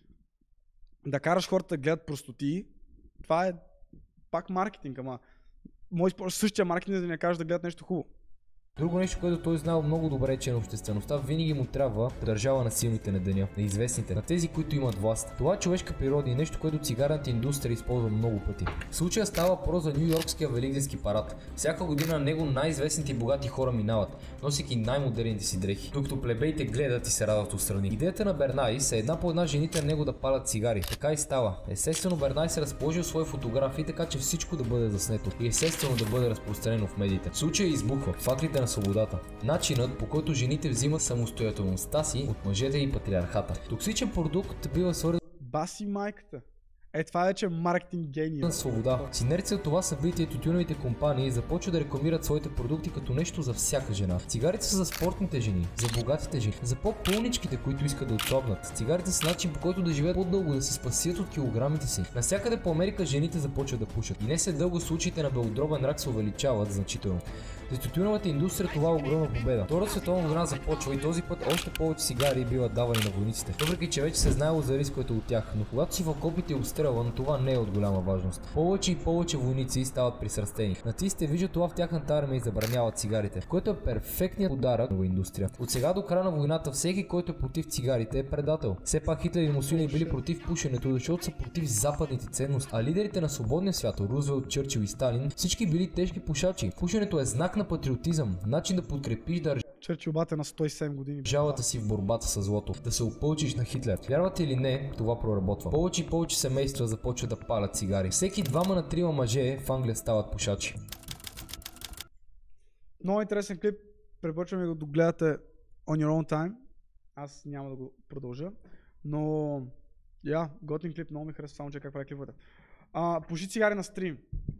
да караш хората да гледат простотии, това е пак маркетинг, ама може същия маркетинг да не кажеш да гледат нещо хубаво. Друго нещо, което той знал много добре е, че на обществеността винаги му трябва държава на силните на деня, на известните, на тези, които имат власт. Това е човешка природа и нещо, което цигарната индустрия използва много пъти. В случая става въпрос за Нью-Йоркския великденски парад. Всяка година на него най-известните и богати хора минават, носейки най-модерните си дрехи, докато плебеите гледат и се радват отстрани. Идеята на Бернайс е една по една жените на него да палят цигари. Така и става. Естествено, Бернайс е разположил свои фотографии, така че всичко да бъде заснето и естествено да бъде разпространено в медиите. В случая избухва факлите на свободата. Начинът, по който жените взимат самостоятелността си от мъжете и патриархата. Токсичен продукт бива свързан Баси майката. Е, това вече е маркетинг гений. на свобода. С инерция от това събитие тютюновите компании започват да рекламират своите продукти като нещо за всяка жена. Цигарите са за спортните жени, за богатите жени, за по-пълничките, които искат да отслабнат. Цигарите са начин, по който да живеят по-дълго, да се спасят от килограмите си. Навсякъде по Америка жените започват да пушат. И не след дълго случаите на белодробен рак се увеличават значително. За тютюновата индустрия това е огромна победа. Втората световна война започва и този път още повече цигари биват давани на войниците. Въпреки че вече се знаело за рисковете от тях, но когато си в окопите и обстрелван, това не е от голяма важност. Повече и повече войници стават присрастени. Нацистите виждат това в тяхната армия и забраняват цигарите, което е перфектният ударък на индустрия. От сега до края на войната всеки, който е против цигарите, е предател. Все пак Хитлер и Мусолини били против пушенето, защото са против западните ценности, а лидерите на свободния свят, Рузвелт, Чърчил и Сталин, всички били тежки пушачи. Пушенето е знак на патриотизъм, начин да подкрепиш държавата Чърчил бате на сто и седем години. си в борбата с злото, да се опълчиш на Хитлер. Вярвате или не, това проработва. Повече и повече семейства започват да палят цигари. Всеки двама на трима мъже в Англия стават пушачи. Много интересен клип, препоръчвам ви го да гледате on your own time. Аз няма да го продължа, но я, yeah, готин клип, много ми харесва, само че как прави клиповете. А, пуши цигари на стрим.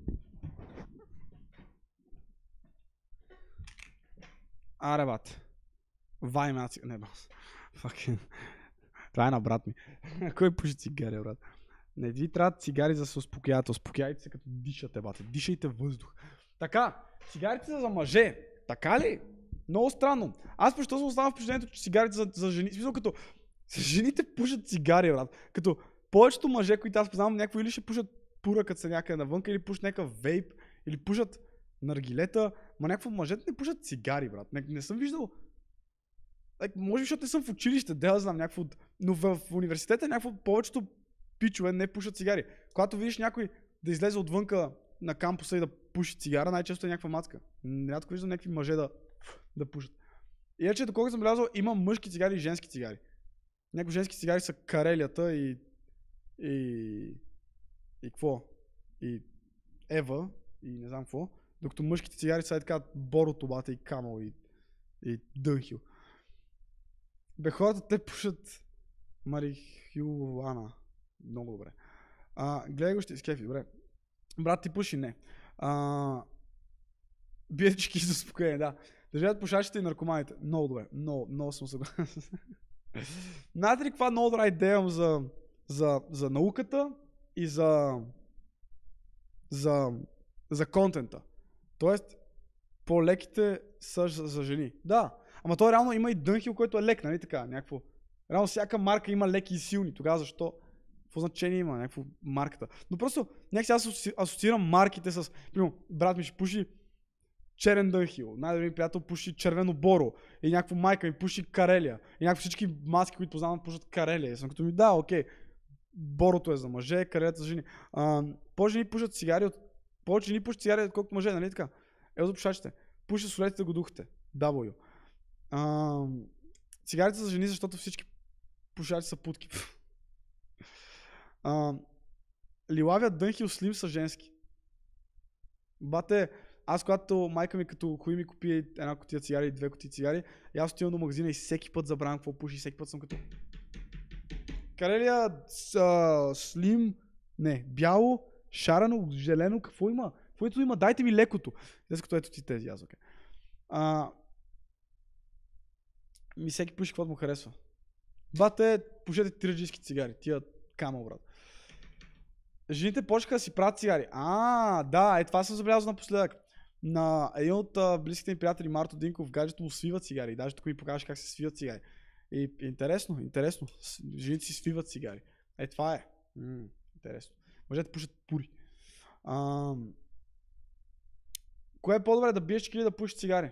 Аре, бат. Вайме на цигари. Не, бас. Факен. Това е на брат ми. Кой пуши цигари, брат? Не ви трябват цигари за да се успокоявате. Успокояйте се като дишате, бате. Дишайте въздух. Така, цигарите са за мъже. Така ли? Много странно. Аз защо съм останал впечатлението, че цигарите за, за жени. Смисъл като жените пушат цигари, брат. Като повечето мъже, които аз познавам, някакво или ще пушат пура, като са някъде навънка, или пушат някакъв вейп, или пушат наргилета, ма някакво мъжете не пушат цигари, брат. Не, не съм виждал. Like, може би, защото не съм в училище, да знам някакво. Но в, в университета някакво повечето пичове не пушат цигари. Когато видиш някой да излезе отвънка на кампуса и да пуши цигара, най-често е някаква мацка. Рядко виждам някакви мъже да, да пушат. И вече, доколко съм влязъл, има мъжки цигари и женски цигари. Някои женски цигари са карелията и... И... И какво? И Ева и не знам какво. Докато мъжките цигари са така Борото, бата и Камъл и, и Дънхил. Бе, хората те пушат марихюана. Много добре. А, гледай го, ще изкефи, добре. Брат, ти пуши? Не. А, биечки за успокоение, да. Да живеят пушачите и наркоманите. Много добре. Много, много съм съгласен. Знаете ли каква много добра идея за, за, за науката и за за, за контента? Тоест, по-леките са за, за жени. Да, ама то реално има и Дънхил, който е лек, нали така, някакво. Реално всяка марка има леки и силни, тогава защо? Какво значение има някакво марката? Но просто някакси аз асоциирам марките с, примерно, брат ми ще пуши черен Дънхил, най-добрият ми приятел пуши червено Боро, и някакво майка ми пуши Карелия, и някакво всички маски, които познавам, пушат Карелия. И съм като ми, да, окей, Борото е за мъже, Карелията за жени. А, по-жени пушат цигари, от... повече жени пушат цигари, отколкото мъже, нали така? Ето за пушачите. Пушат солетите го духате. W. А, цигарите за жени, защото всички пушачи са путки. А, лилавия Дънхил Слим са женски. Бате, аз когато майка ми като хуй ми купи една кутия цигари и две кутии цигари, и аз отивам до магазина и всеки път забравям какво пуши, всеки път съм като... Карелия, а, Слим, не, бяло, шарено, желено, какво има? Каквото има, дайте ми лекото. Днес като ето ти тези, аз, окей. Okay. Ми всеки пуши каквото му харесва. Бате, пушете тираджийски цигари, тия камъл, брат. Жените почнаха да си правят цигари. А, да, е това съм забелязал напоследък. На един от а, близките ми приятели, Марто Динков, в гаджето му свиват цигари. Даже тук ми покажеш как се свиват цигари. И интересно, интересно. Жените си свиват цигари. Е, това е. М- интересно. Мъжете пушат пури. А, кое е по-добре, да биеш чеки или да пушиш цигари?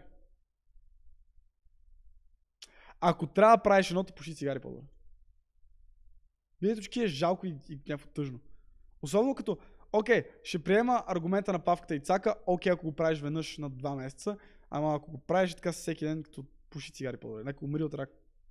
Ако трябва да правиш едното, пуши цигари по-добре. Бието чеки е жалко и, и някакво тъжно. Особено като, окей, ще приема аргумента на павката и цака, окей, ако го правиш веднъж на два месеца, ама ако го правиш така всеки ден, като пуши цигари по-добре. Нека умри от рак.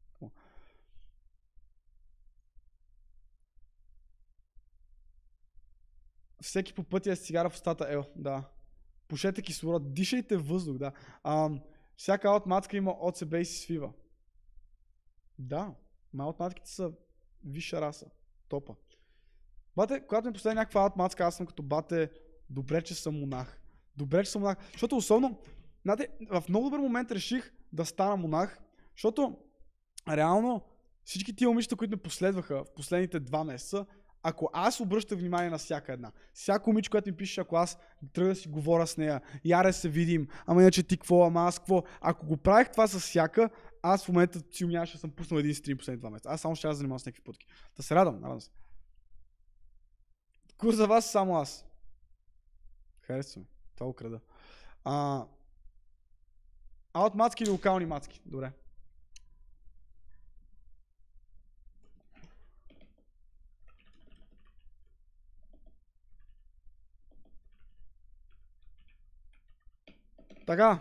Всеки по пътя е с цигара в устата, ел, да. Пушете кислород, дишайте въздух, да. Ам, всяка аутматка има от себе и си свива. Да, аутматките са висша раса, топа. Бате, когато ми последва някаква аутматка, аз съм като бате, добре, че съм монах. Добре, че съм монах. Защото особено, знаете, в много добър момент реших да стана монах, защото реално всички тия момичета, които ме последваха в последните два месеца, ако аз обръщах внимание на всяка една, всяко момиче, което ми пише, ако аз тръгна да си говоря с нея, яре се видим, ама иначе ти какво, ама аз какво, ако го правих това с всяка, аз в момента си умняваше да съм пуснал един стрим последните два месеца. Аз само ще да занимавам с някакви путки. Да се радвам, радвам се. Курс за вас само аз. Харесва ми. Това го крада. А... Аут мацки или локални мацки? Добре. Така.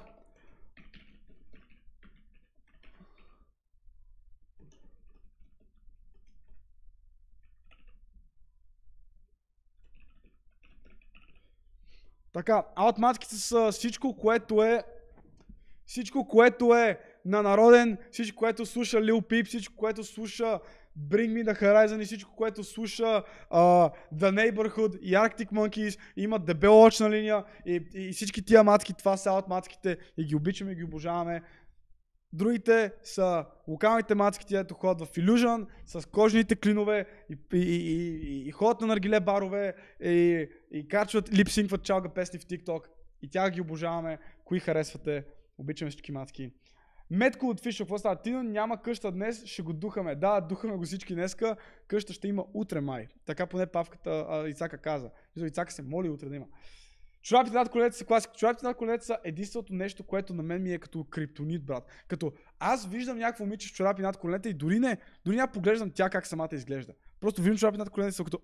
Така, аутматките са всичко, което е всичко, което е на народен, всичко, което слуша Lil Peep, всичко, което слуша Bring Me The Horizon и всичко, което слуша uh, The Neighborhood и Arctic Monkeys, и имат дебела очна линия и, и всички тия матки, това са аутматките и ги обичаме и ги обожаваме. Другите са локалните мацки, тието ходят в Illusion с кожните клинове и, и, и, и, и ходят на наргиле барове и, и качват, липсинкват чалга песни в TikTok и тях ги обожаваме. Кои харесвате? Обичаме всички мацки. Метко от Фишо, какво става? Тино няма къща днес, ще го духаме. Да, духаме го всички днеска, къща ще има утре май. Така поне павката а, Ицака каза. Ицака се моли утре да има. Чорапите над коленете са класика. Чорапите над коленете са единственото нещо, което на мен ми е като криптонит, брат. Като аз виждам някакво момиче с чорапи над коленете и дори не, дори няма поглеждам тя как самата изглежда. Просто виждам чорапи над коленете са като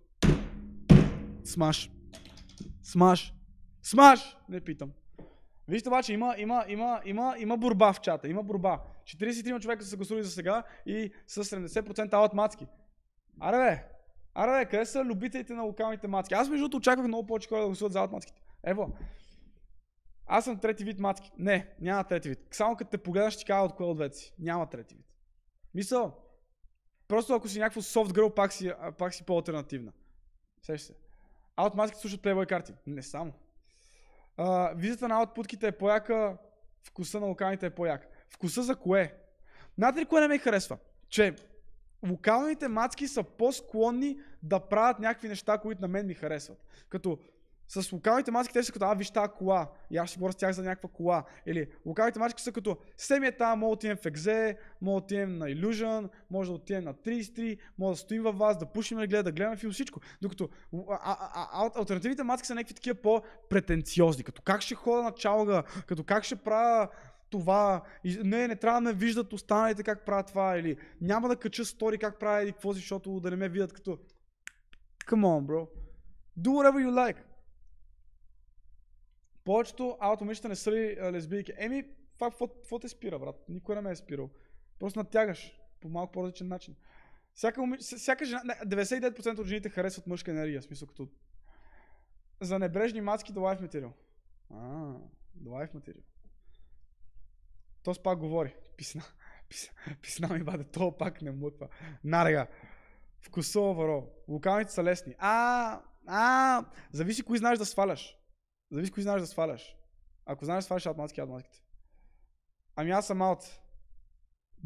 смаш. Смаш. Смаш! Не питам. Вижте обаче, има, има, има, има, има борба в чата, има борба. четиридесет и три човека са се гласували за сега и с седемдесет процента аут мацки. Аре бе, аре бе, къде са любителите на локалните мацки? Аз между другото очаквах много повече хора да гласуват за аут мацките. Ево, аз съм трети вид мацки. Не, няма трети вид. Само като те погледаш, ще ти кажа от кое от двете си. Няма трети вид. Мисъл, просто ако си някакво soft girl, пак си, пак си по-алтернативна. Сеш се. Аут мацките слушат Playboy карти. Не само. Uh, визата на аутпутките е по-яка, вкуса на локалните е по-яка. Вкуса за кое? Знаете ли кое не ме харесва? Че локалните мацки са по-склонни да правят някакви неща, които на мен ми харесват. Като с локалните мацки те са като, а виж тази кола, и аз ще говоря с тях за някаква кола. Или локалните мацки са като, семи е тази, мога да отидем в Exe, мога да отидем на Illusion, може да отидем на тридесет и три, може да стоим във вас, да пушим да гледа, да гледаме филм, всичко. Докато а, а, а, алтернативните мацки са някакви такива по-претенциозни, като как ще хода на чалга, като как ще правя това, и, не, не трябва да ме виждат останалите как правят това, или няма да кача стори как правя или какво, защото да не ме видят като come on, bro. Do whatever you like. Повечето аутомичета не са ли лесбийки? Еми, това какво те спира, брат? Никой не ме е спирал. Просто натягаш по малко по-различен начин. Всяка, всяка жена, деветдесет и девет процента от жените харесват мъжка енергия, в смисъл като за небрежни мацки до лайф материал. А, до лайф материал. То с пак говори. Писна, писна, писна ми баде, то пак не мутва. Нарега. Вкусова варо. Локалните са лесни. А, а, зависи кои знаеш да сваляш. Зависи кои знаеш да сваляш. Ако знаеш да сваляш аутматки, аутматките. Ами аз съм аут.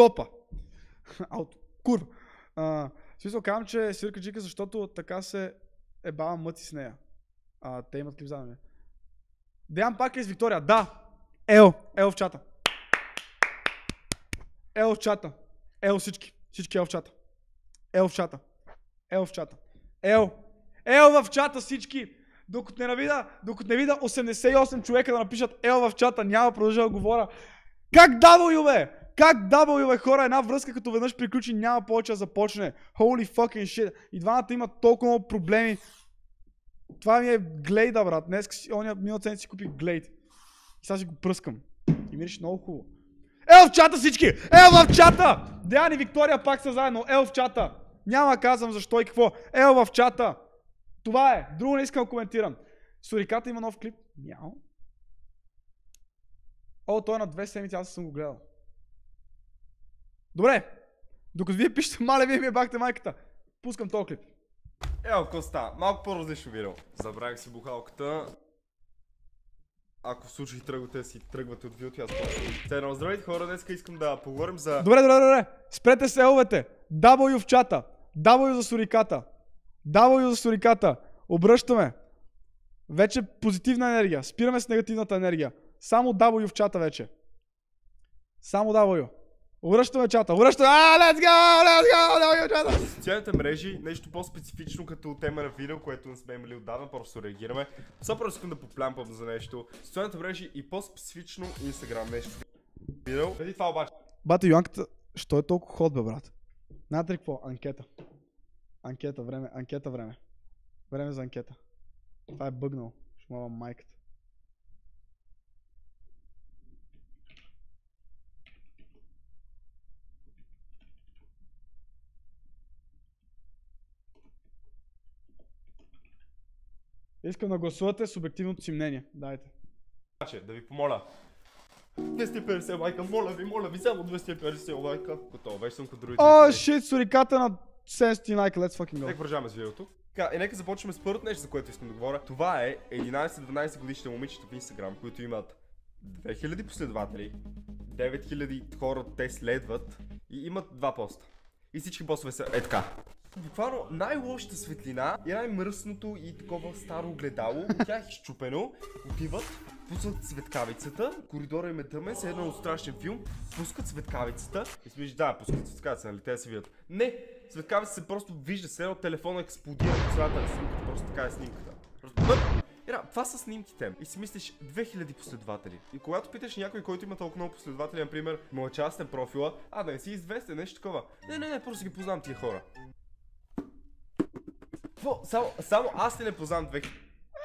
Стопа! Ауто. Курва. А, в смисъл казвам, че е свирка джика, защото така се ебава мъци с нея. А, те имат клип за мен. Деян пак е с Виктория. Да! Ел! Ел в чата. Ел в чата. Ел всички. Всички ел в чата. Ел в чата. Ел в чата. Ел! Ел в чата всички! Докато не видя, докато не видя осемдесет и осем човека да напишат ел в чата, няма продължа да говоря. Как W, бе? Как W, бе, хора? Една връзка като веднъж приключи, няма повече да започне. Holy fucking shit. И двамата имат толкова много проблеми. Това ми е глейда, брат. Днес оня миналата седмица си купих глейд. И сега си го пръскам. И мириш много хубаво. Ел в чата всички! Ел в чата! Деян и Виктория пак са заедно. Ел в чата! Няма да казвам защо и какво. Ел в чата! Това е. Друго не искам да коментирам. Суриката има нов клип. Мяу. О, той е на две седмици, аз съм го гледал. Добре. Докато вие пишете, мале, вие ми е бахте майката. Пускам този клип. Ео, Коста, малко по-различно видео. Забравих си бухалката. Ако в случай тръгвате да си тръгвате от видеото, аз почвам. Сега, здравейте хора, днес искам да поговорим за... Добре, добре, добре. Спрете се еловете. W в чата. W за суриката. W за суриката. Обръщаме. Вече позитивна енергия. Спираме с негативната енергия. Само W в чата вече. Само W. Обръщаме чата. Обръщаме. А, let's go, let's go, W в чата. Социалните мрежи, нещо по-специфично като тема на видео, което не сме имали отдавна, просто реагираме. Сега просто искам да поплямпам за нещо. Социалните мрежи и по-специфично Instagram нещо. Видео. Преди това обаче. Бате, Йоанката, що е толкова ход, бе, брат? Знаете ли какво? Анкета. Анкета, време, анкета, време. Време за анкета. Това е бъгнал. Ще мавам майката. Искам да гласувате субективното си мнение. Дайте. Да ви помоля. двеста и петдесет лайка, моля ви, моля ви, само двеста и петдесет лайка. Готово, вече съм като другите. О, шит, суриката на седемстотин лайка, let's fucking go. Нека продължаваме с видеото. Така, и нека започваме с първото нещо, за което искам да говоря. Това е единайсет-дванайсет годишни момичета в Instagram, които имат две хиляди последователи, девет хиляди хора те следват и имат два поста. И всички постове са е така. Буквално най-лошата светлина и най-мръсното и такова старо огледало, тя е изчупено, отиват, пускат светкавицата, коридора им е тъмен, се едно от страшен филм, пускат светкавицата и си мислиш, да, пускат светкавица, нали, те да се видят. Не, светкавицата се просто вижда, се едно телефона експлодира по средата на снимката, просто така е снимката. Просто бъп! Ера, това са снимките. И си мислиш две хиляди последователи. И когато питаш някой, който има толкова много последователи, например, моят частен профила, а да не си известен, нещо такова. Не, не, не, просто ги познавам тия хора. Фу, само, само аз не познавам две хиляди.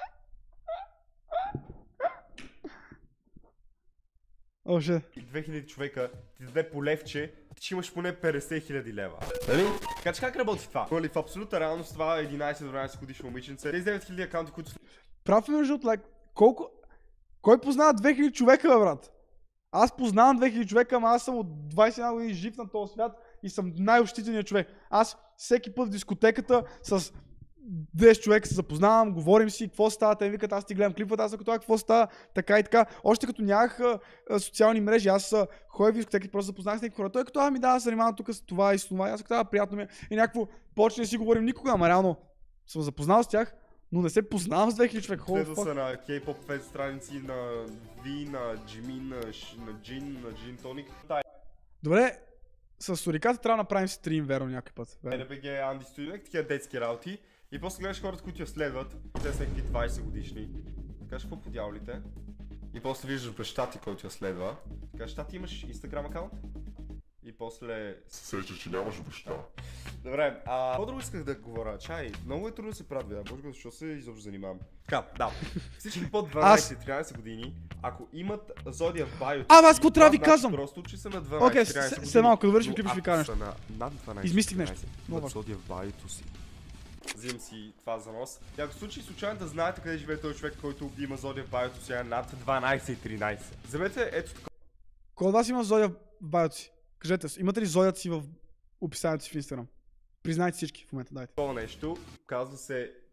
О, ще. две хиляди човека ти даде по левче, ти ще имаш поне петдесет хиляди лева. Нали? Така че как работи това? Нали, в абсолютна реалност това е единайсет-дванайсет годишно момиченце. Тези девет хиляди акаунти, които... Прав между от лайк. Колко... Кой познава две хиляди човека, бе, брат? Аз познавам две хиляди човека, ама аз съм от двайсет и една години жив на този свят и съм най-общителният човек. Аз всеки път в дискотеката с десет човека се запознавам, говорим си, какво става, те ми викат, аз ти гледам клипвата, аз ако това какво става, така и така. Още като нямах а, а, социални мрежи, аз а, ходих в дискотеката, просто запознах с някакви хора. Той като а, ми да, се занимавам тук с това и с това, аз казвам, приятно ми е. И някакво почне да си говорим никога, ама реално съм запознал с тях, но не се познавам с две хиляди човека. Следва са на K-pop фен страници, на V, на Jimin, на, на Jin, на Jin Tonic. Добре, с суриката трябва да направим стрим, верно, някой път. Е, да бе Анди Студек, такива детски работи. И после гледаш хората, които я следват, те са някакви двайсет годишни. Кажеш, какво по дяволите? И после виждаш баща ти, който я следва. Кажеш, ти имаш Instagram акаунт? И после... се сещаш, че нямаш баща. Добре, а... Какво друго исках да говоря? Чай, много е трудно да се правят видеа, може би защо се изобщо занимавам. Така, да. Всички под дванайсет-тринайсет години, ако имат зодия в байото... А, аз какво трябва да ви казвам? Просто, че са на дванайсет-тринайсет Окей, години. след малко, да вършим клипа, ще ви кажа нещо. нещо. Ако са на над дванайсет, Измислих нещо. имат зодия в байото си. Взимам си това за нос. И ако в случай случайно да знаете къде живее този човек, който има зодия в байото си, е над дванайсет и тринайсет. Вземете ето така. Кой от вас има зодия в байото си? Кажете, имате ли зодият си в описанието си в Instagram? Признайте всички в момента, дайте. Това нещо казва се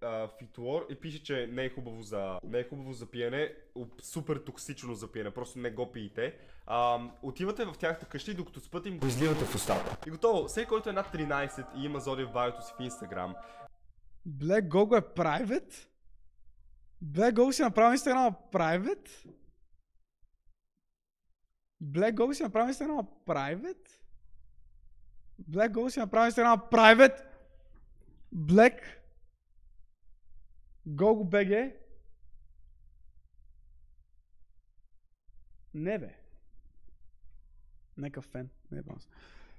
а, фитолор и пише, че не е хубаво за, не е хубаво за пиене, супер токсично за пиене, просто не го пиете. А, отивате в тяхната къща, докато спът им го изливате в устата. И готово, всеки, който е над тринайсет и има зодия в байото си в Инстаграм. Black Gogo е private? Black Gogo си направил Инстаграма private? Black Gogo си направил Инстаграма private? Black Gogo си направил Инстаграма private? Black Gogo би джи? Не бе. Нека фен. Не е просто.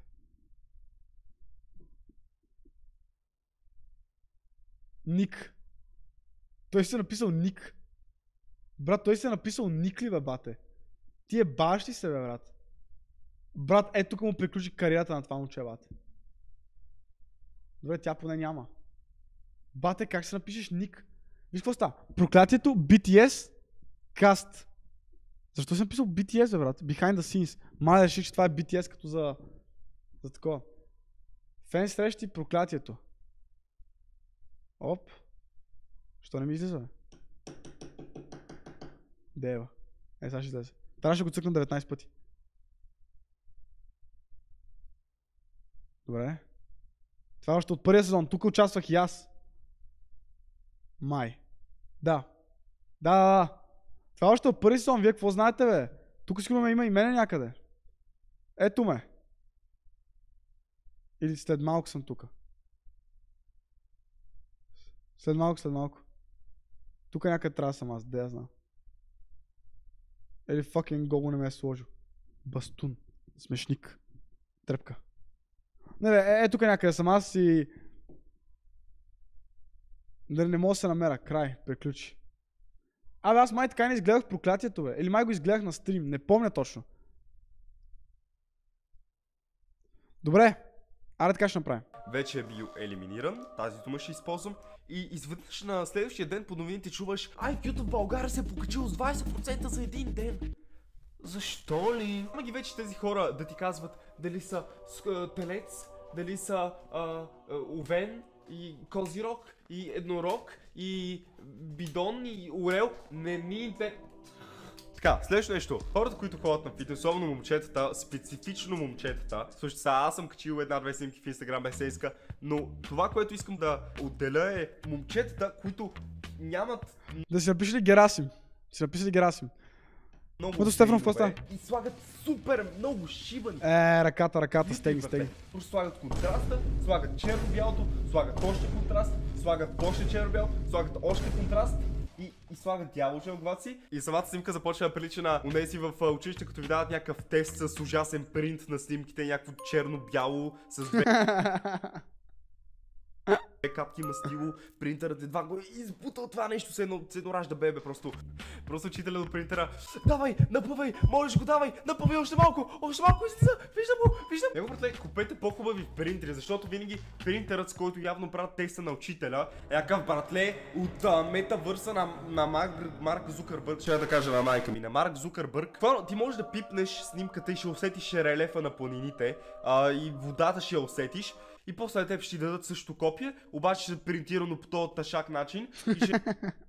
Ник. Той си е написал Ник. Брат, той си е написал Ник ли бе, бате? Ти е баш ли се бе, брат? Брат, е тук му приключи кариерата на това момче, бате. Добре, тя поне няма. Бате, как се напишеш Ник? Виж какво става? Проклятието би ти ес Cast. Защо съм написал би ти ес, бе, брат? Behind the scenes. Май да реших, че това е би ти ес като за... за такова. Фен срещи проклятието. Оп. Що не ми излиза, бе? Дева. Е, сега ще излезе. Трябваше да го цъкна деветнайсет пъти. Добре. Това е още от първия сезон. Тук участвах и аз. Май. Да. Да, да, да. Това е още от първия сезон. Вие какво знаете, бе? Тук сигурно ме има и мене някъде. Ето ме. Или след малко съм тук. След малко, след малко. Тук някъде трябва да съм аз, де я знам. Или fucking Гого не ме е сложил. Бастун. Смешник. Трепка. Не бе, е, е тук някъде съм аз и... Дали не мога да се намеря. Край. Приключи. Абе, аз май така не изгледах проклятието, бе. Или май го изгледах на стрим. Не помня точно. Добре. Аре така ще направим. Вече е бил елиминиран, тази дума ще използвам. И изведнъж на следващия ден по новините чуваш: ай кю-то в България се е покачил с двайсет процента за един ден. Защо ли? Ама ги вече тези хора да ти казват дали са телец, дали са а, а, овен и козирог и еднорог и бидон и орел. Не ни интер... Така, следващото нещо. Хората, които ходят на фитнес, особено момчетата, специфично момчетата, също са, аз съм качил една-две снимки в Инстаграм без сеска, но това, което искам да отделя е момчетата, които нямат... Да си напиши ли Герасим? Си напиши ли Герасим? Много Което Стефанов какво стейнове и слагат супер много шибани. Е, ръката, ръката, стегни, стегни. Просто слагат контраста, слагат черно-бялото, слагат още контраст, слагат още черно-бяло, слагат още контраст. И, и слагат дяволче на главата си. И самата снимка започва да прилича на унеси в училище, като ви дават някакъв тест с ужасен принт на снимките, някакво черно-бяло с две капки мастило, принтерът едва го избута от това нещо, се едно, се едно ражда бебе, просто. Просто учителя до принтера: давай, напъвай, можеш го, давай, напъвай още малко, още малко излиза, виждам го, виждам. Него, братле, купете по-хубави принтери, защото винаги принтерът, с който явно правят теста на учителя, е някакъв, братле, от а, метавърса на, на Марк, Марк Зукърбърг. Ще я да кажа на майка ми, на Марк Зукърбърг. Това, ти можеш да пипнеш снимката и ще усетиш релефа на планините, а, и водата ще я усетиш. И после теб ще ти дадат също копие, обаче ще е принтирано по този тъшак начин и ще...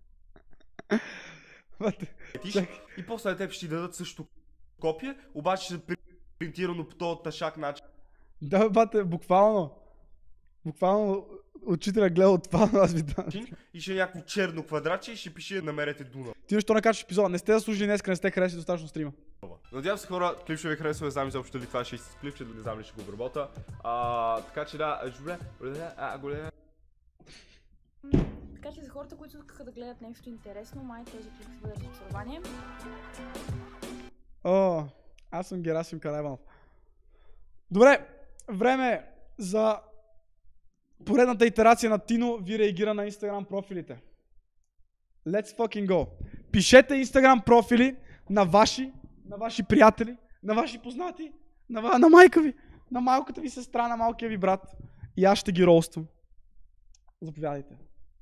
и после теб ще ти дадат също копие, обаче ще е принтирано по този тъшак начин. Да, бате, буквално. Буквално учителя гледа от това, аз ви дам. И ще е някакво черно квадратче и ще пише: намерете Дуна. Ти защо не качваш епизода? Не сте заслужили днес, не сте харесали достатъчно стрима. Надявам се, хора, клип ще ви харесва, не знам изобщо ли това ще излиза клип, че не знам ли ще го обработа. А, така че да, жуле, а, голе. Така че за хората, които искаха да гледат нещо интересно, май този клип ще бъде разочарование. О, аз съм Герасим Карайванов. Добре, време е за поредната итерация на Тино ви реагира на Instagram профилите. Let's fucking go. Пишете Instagram профили на ваши, на ваши приятели, на ваши познати, на, на майка ви, на малката ви сестра, на малкия ви брат. И аз ще ги ролствам. Заповядайте.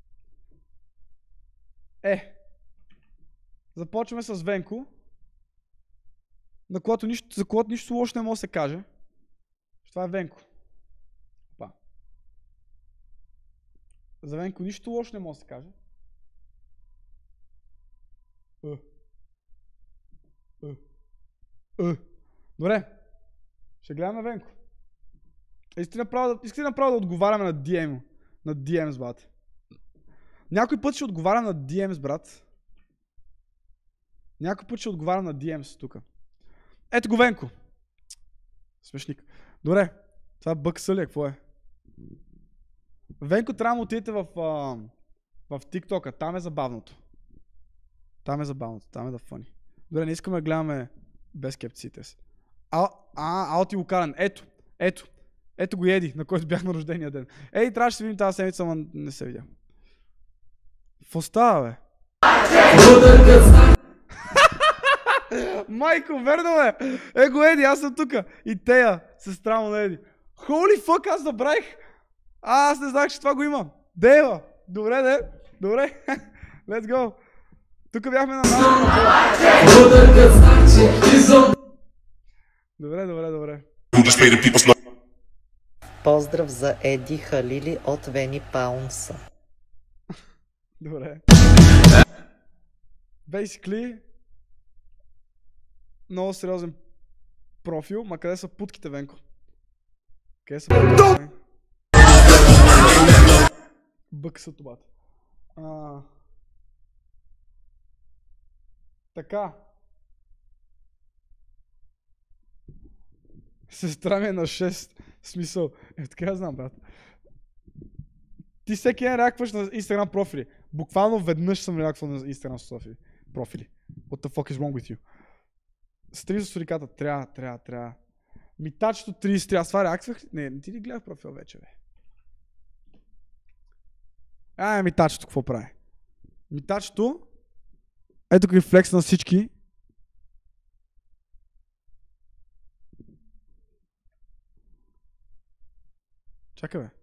Е, започваме с Венко, на когото нищо, за когото нищо лошо не може да се каже. Това е Венко. Опа. За Венко нищо лошо не може да се каже. Е. Е. Е. Добре. Ще гледаме Венко. Искате направо да, направо да отговаряме на ди ем. На ди емс, брат. Някой път ще отговарям на ди емс, брат. Някой път ще отговарям на ди емс тук. Ето го Венко. Смешник. Добре. Това бъкса ли е? Какво е? Венко трябва да отидете в, а, в TikTok-а. Там е забавното. Там е забавното. Там е да фъни. Добре, не искаме да гледаме без кепците си. А, а, аути го каран. Ето. Ето. Ето го Еди, на който бях на рождения ден. Еди, трябваше да се видим тази седмица, но не се видя. Какво става, бе? Майко, верно бе! Его Еди, аз съм тука. И Тея, сестра му на Еди. Holy fuck, аз забравих! А, аз не знах, че това го има. Дева! Добре, де. Добре. Let's go. Тук бяхме на нашата. Добре, добре, добре. Поздрав за Еди Халили от Вени Паунса. Добре. Basically, много сериозен профил, ма къде са путките, Венко? Къде са путките? Бъкса тубата. А... Така. Сестра ми е на шест. Смисъл. Е, така я знам, брат. Ти всеки ден реакваш на Instagram профили. Буквално веднъж съм реаквал на Instagram профили. What the fuck is wrong with you? Стри за суриката. Трябва, трябва, трябва. Митачето трийсет. Аз това реаквах. Не, не ти ли гледах профил вече, бе? Ай, митачето какво прави? Митачето. Ето какви флекс на всички. Чакай, бе.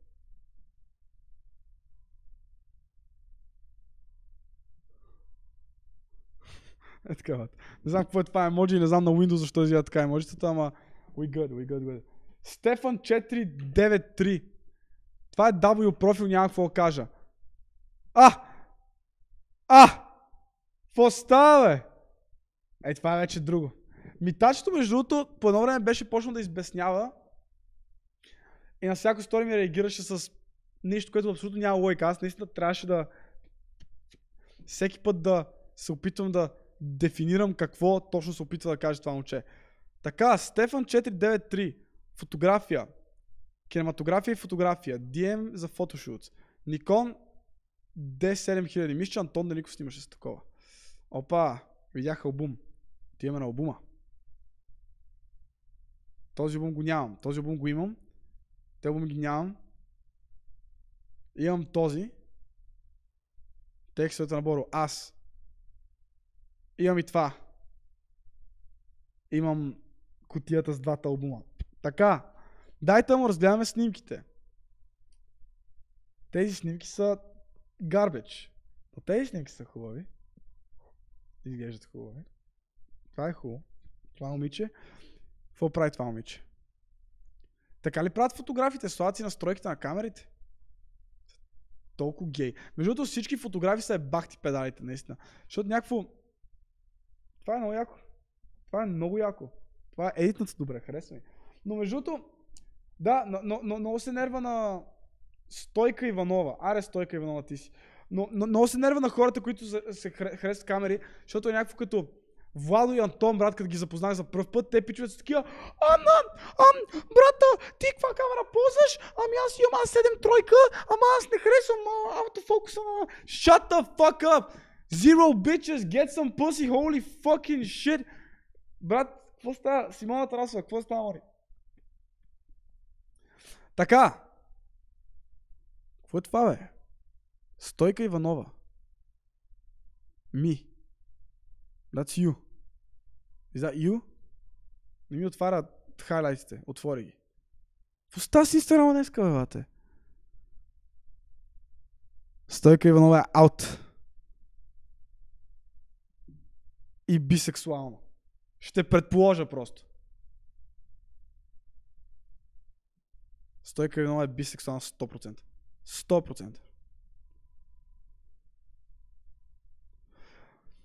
Е така, бе. Не знам какво е това емоджи, не знам на Windows защо изгледа така емоджитата, ама we good, we good, we good. Стефан четири девет три. Това е W профил, няма какво да кажа. А! А! Какво става, бе? Ей, това е вече друго. Митачето, между другото, по едно време беше почнал да избеснява и на всяко стори ми реагираше с нещо, което абсолютно няма логика. Аз наистина трябваше да всеки път да се опитвам да дефинирам какво точно се опитва да каже това момче. Така, Стефан четири девет три. Фотография. Кинематография и фотография. ди ем за фотошут. Nikon ди седем хиляди. Мисля, че Антон Деников снимаше с такова. Опа, видях албум. Ти имаме на албума. Този албум го нямам. Този албум го имам. Те албум ги нямам. Имам този. Текстовете на Боро. Аз. Имам и това. Имам кутията с двата албума. Така. Дайте му разгледаме снимките. Тези снимки са garbage. Но тези снимки са хубави. Изглеждат хубави. Това е хубаво. Това момиче. Какво прави това момиче? Така ли правят фотографите? Слагат си настройките на камерите? Толкова гей. Между другото всички фотографии са е бахти педалите, наистина. Защото някакво... Това е много яко. Това е много яко. Това е едитната добре, харесва ми. Но между другото... Да, но, но, но много се нерва на Стойка Иванова. Аре, Стойка Иванова, ти си. Но, но много се нерва на хората, които се, се харесват камери, защото е някакво като Владо и Антон, брат, като ги запознах за пръв път, те пичовете са такива: Ама, ам, брата, ти каква камера ползваш? Ами аз имам А седем тройка, ама аз не харесвам автофокуса на... Shut the fuck up! Zero bitches, get some pussy, holy fucking shit! Брат, какво става? Симона Тарасова, какво става, мори? Така. Какво е това, бе? Стойка Иванова. Ми. That's you. Is that you? Не ми отваря хайлайтите. Отвори ги. Какво става с Инстаграма днеска, бе, бате? Стойка Иванова е аут. И бисексуална. Ще предположа просто. Стойка Иванова е бисексуална сто процента. сто процента.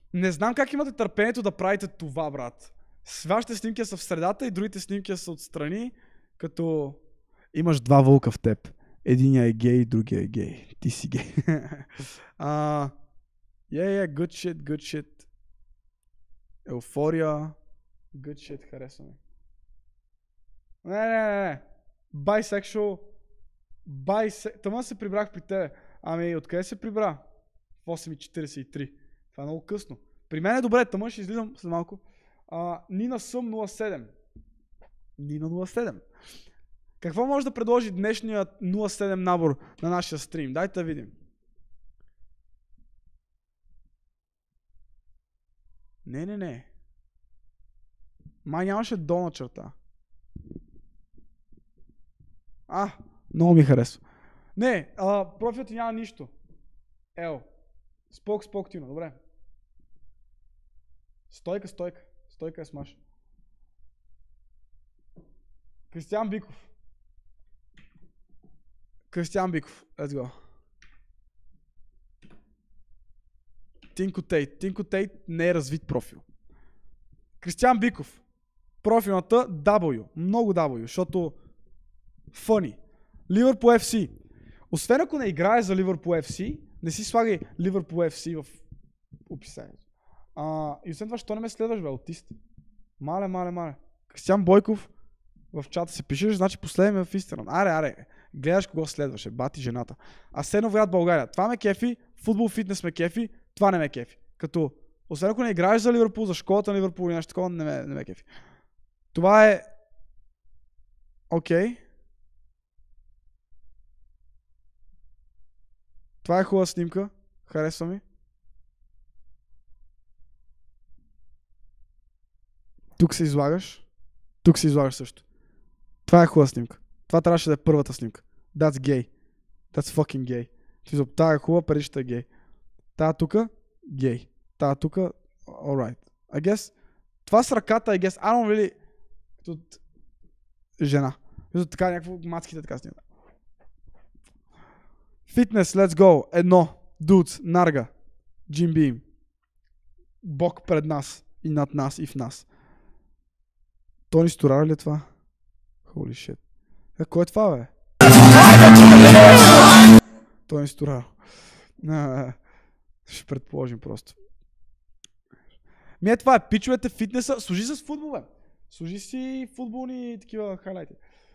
Не знам как имате търпението да правите това, брат. С вашите снимки са в средата и другите снимки са отстрани, като имаш два вълка в теб. Единия е гей, другия е гей. Ти си гей. uh, yeah, yeah, good shit, good shit. Еуфория. Good shit, харесва ми. Не, не, не, не. Bisexual. Bisexual. Тъмън се прибрах при тебе. Ами, откъде се прибра? В осем и четиридесет и три. Това е много късно. При мен е добре, тъмън ще излизам след малко. Uh, Нина Съм нула седем. Нина нула седем. Какво може да предложи днешният нула седем набор на нашия стрим? Дайте да видим. Не, не, не. Май нямаше долна черта. А, много ми харесва. Не, а, профилът ти няма нищо. Ел. Спок, спок, Тино, добре. Стойка, стойка. Стойка е смаш. Кристиян Биков. Кристиян Биков. Let's go. Тинко Тейт. Тинко Тейт не е развит профил. Кристиян Биков. Профилната W. Много W, защото funny. Ливърпул Еф Си. Освен ако не играе за Ливърпул Еф Си, не си слагай Ливърпул Еф Си в описанието. А, и освен това, що не ме следваш, бе, аутист? Мале, мале, мале. Кристиян Бойков в чата се пишеш, значи последен ме в Инстаграм. Аре, аре, гледаш кого следваше, бати жената. Асеновград, България. Това ме кефи, футбол, фитнес ме кефи, това не ме кефи. Като, освен ако не играеш за Ливърпул, за школата на Ливърпул и нещо такова, не ме, не ме кефи. Това е... Окей. Okay. Това е хубава снимка. Харесва ми. Тук се излагаш. Тук се излагаш също. Това е хубава снимка. Това трябваше да е първата снимка. That's gay. That's fucking gay. Тая е хубава, предишната е гей. Тая тука, гей. Тая тука, alright. I guess. Това с ръката, I guess. I don't really... Тут... Жена. Тут така някакво мацките така снимат. Фитнес, let's go. Едно. Dudes, нарга. Jim Beam. Бог пред нас. И над нас, и в нас. Тони Сторар ли е това? Holy shit. Е, кой е това, бе? Тони Сторар. Ще предположим просто. Ми е това е, пичовете, фитнеса. Служи с футбол, бе. Служи си футболни такива хайлайти.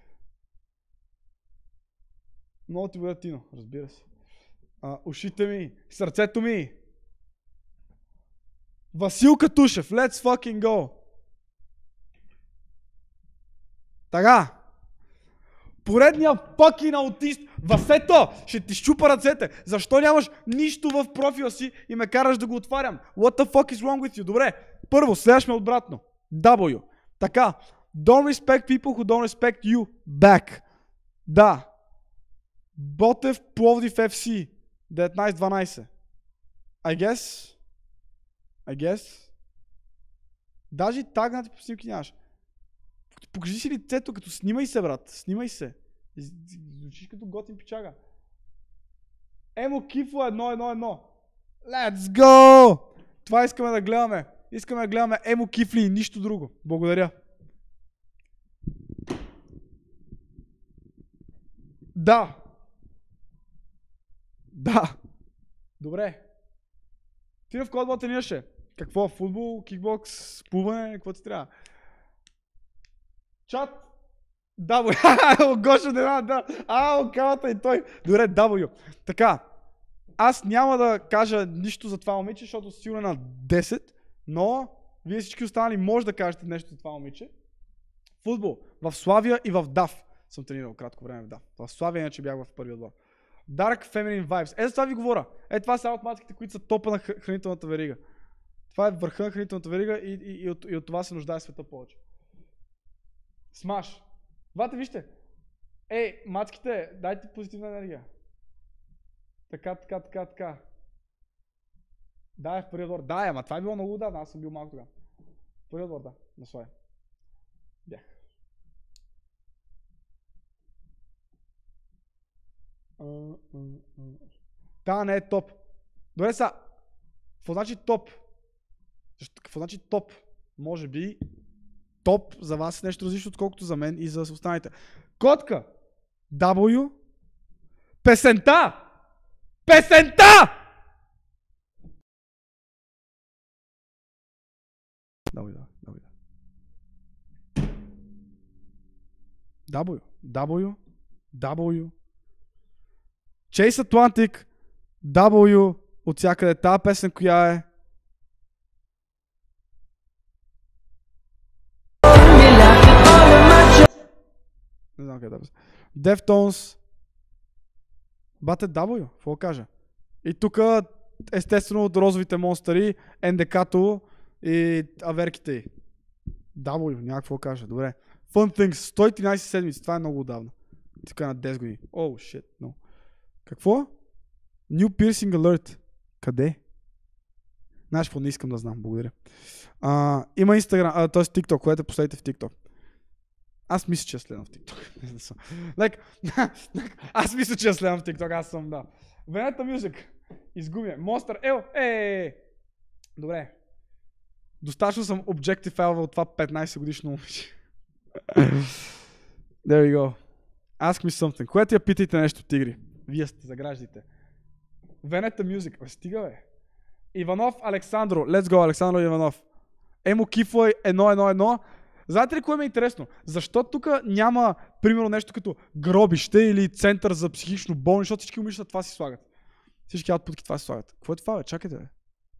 Много ти бъде, Тино, разбира се. А, ушите ми, сърцето ми. Васил Катушев, let's fucking go. Така. Поредния fucking аутист. Васето, ще ти щупа ръцете. Защо нямаш нищо в профила си и ме караш да го отварям? What the fuck is wrong with you? Добре, първо, следваш ме обратно. W. Така. Don't respect people who don't respect you back. Да. Ботев Пловдив Еф Си. деветнайсет дванайсет. I guess. I guess. Даже тагнати по снимки нямаш. Покажи си лицето, като снимай се, брат. Снимай се. Звучиш като готин пичага. Емо Кифо едно едно едно. Let's go! Това искаме да гледаме. Искаме да гледаме Емо Кифли и нищо друго. Благодаря. Да. Да. Добре. Ти в кой отбор тренираше? Какво? Футбол, кикбокс, плуване? Какво ти трябва? Чат. W. Гошо не да, да. Ао, кавата и той. Добре, W. Така. Аз няма да кажа нищо за това момиче, защото сигурно е на десет, но вие всички останали може да кажете нещо за това момиче. Футбол. В Славия и в ДАФ съм тренирал кратко време в ДАФ. В Славия иначе бях в първи отбор. Dark Feminine Vibes. Е, за това ви говоря. Е, това са автоматиките, които са топа на хранителната верига. Това е върха на хранителната верига и, и, и, от, и от това се нуждае света повече. Смаш. Вате, вижте. Ей, мацките, дайте позитивна енергия. Така, така, така, така. Да, е в първи отбор. Да, е, ама това е било много отдавна, аз съм бил малко тогава. Първи отбор, да, на своя. Бях. Та не е топ. Добре са. Какво значи топ? Защо, какво значи топ? Може би топ за вас е нещо различно, отколкото за мен и за останалите. Котка! W. Песента! Песента! W, да, W, да. W, W, W. Chase Atlantic, W, от всякъде. Тая песен коя е? Не знам къде е тази. Deftones. Бате W, какво кажа? И тук естествено от розовите монстъри, ен де ка-то и аверките й. W, няма какво кажа, добре. Fun Things, сто и тринайсет седмици, това е много отдавна. Тук е на десет години. Oh shit, no. Какво? New Piercing Alert. Къде? Знаеш какво, не искам да знам, благодаря. А, има Instagram, т.е. TikTok, което последите в TikTok. Аз мисля, че я следвам в TikTok. like, аз мисля, че я следвам в TikTok, аз съм, да. Veneta Music. Изгубя. Monster. Ел, е, добре. Достатъчно съм objectify от това петнайсет годишно момиче. There we go. Ask me something. Което я питайте нещо, тигри. Вие сте заграждите. Veneta Music. Бе, стига, бе. Иванов Александро. Let's go, Александро Иванов. Емо Кифо е едно едно едно. Знаете ли кое ми е интересно? Защо тук няма, примерно, нещо като гробище или център за психично болни, защото всички момичета това си слагат. Всички аутпутки това си слагат. Какво е това, бе? Чакайте, бе.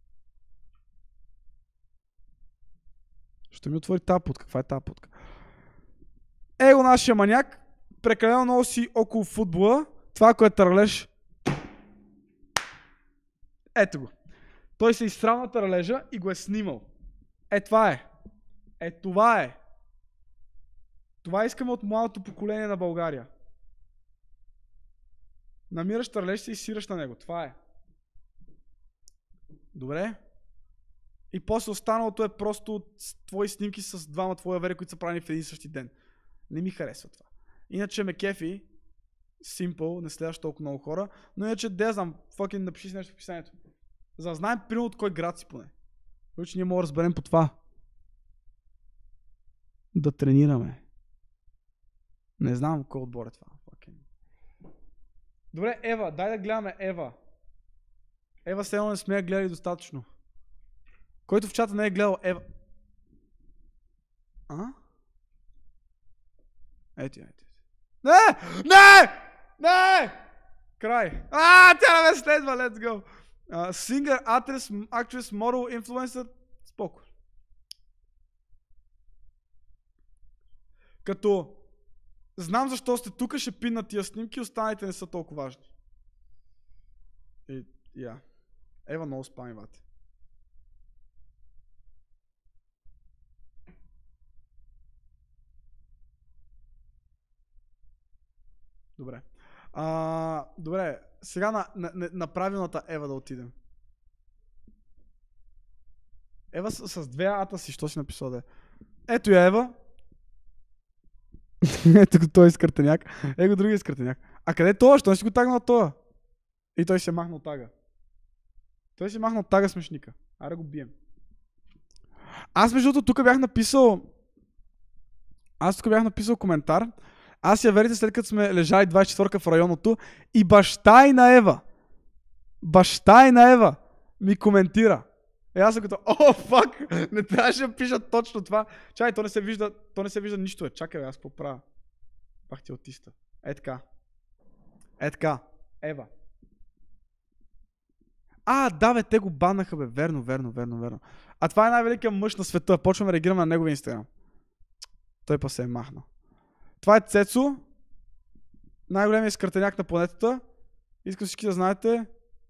Ще ми отвори тази путка. Каква е тази путка? Его нашия маняк. Прекалено много си около футбола. Това, което търлеш. Ето го. Той се изсрал на търлежа и го е снимал. Е, това е. Е, това е. Това искаме от младото поколение на България. Намираш търлеж си и сираш на него. Това е. Добре. И после останалото е просто твои снимки с двама твои авери, които са правени в един същи ден. Не ми харесва това. Иначе ме кефи. Simple, не следваш толкова много хора. Но иначе, де знам, fucking напиши си нещо в описанието. За да знаем примерно от кой град си поне. Вече ние можем да разберем по това. Да тренираме. Не знам кой отбор е това. Fucking. Добре, Ева, дай да гледаме Ева. Ева все едно не сме я гледали достатъчно. Който в чата не е гледал Ева. А? Ети, ети. Не! Не! Не! Край. А, тя не ме следва, let's go. Uh, singer, actress, actress, model, influencer. Споко. Като знам защо сте тук, ще пинна тия снимки, останалите не са толкова важни. И, я. Yeah. Ева много спами, бате. Добре. А, добре, сега на, на, на правилната Ева да отидем. Ева с, с две ата си, що си написал да е? Ето я Ева. Ето го той изкъртеняк. Ето го другия изкъртеняк. А къде е това? Що не си го тагнал на това? И той се е махнал тага. Той се е махнал тага смешника. Аре го бием. Аз между другото тук бях написал... Аз тук бях написал коментар. Аз я верите след като сме лежали двайсет и четвърка в районното и баща и на Ева. Баща и на Ева ми коментира. И аз съм като, о, фак, не трябваше да пиша точно това. Чакай, то не се вижда, то не се вижда нищо. Е. Чакай, аз поправя. Пах ти аутиста. Е така. Е така. Ева. А, да бе, те го баннаха бе. Верно, верно, верно, верно. А това е най-великият мъж на света. Почваме да реагираме на неговия инстаграм. Той па се е махнал. Това е Цецо. Най-големият изкъртеняк на планетата. Искам всички да знаете.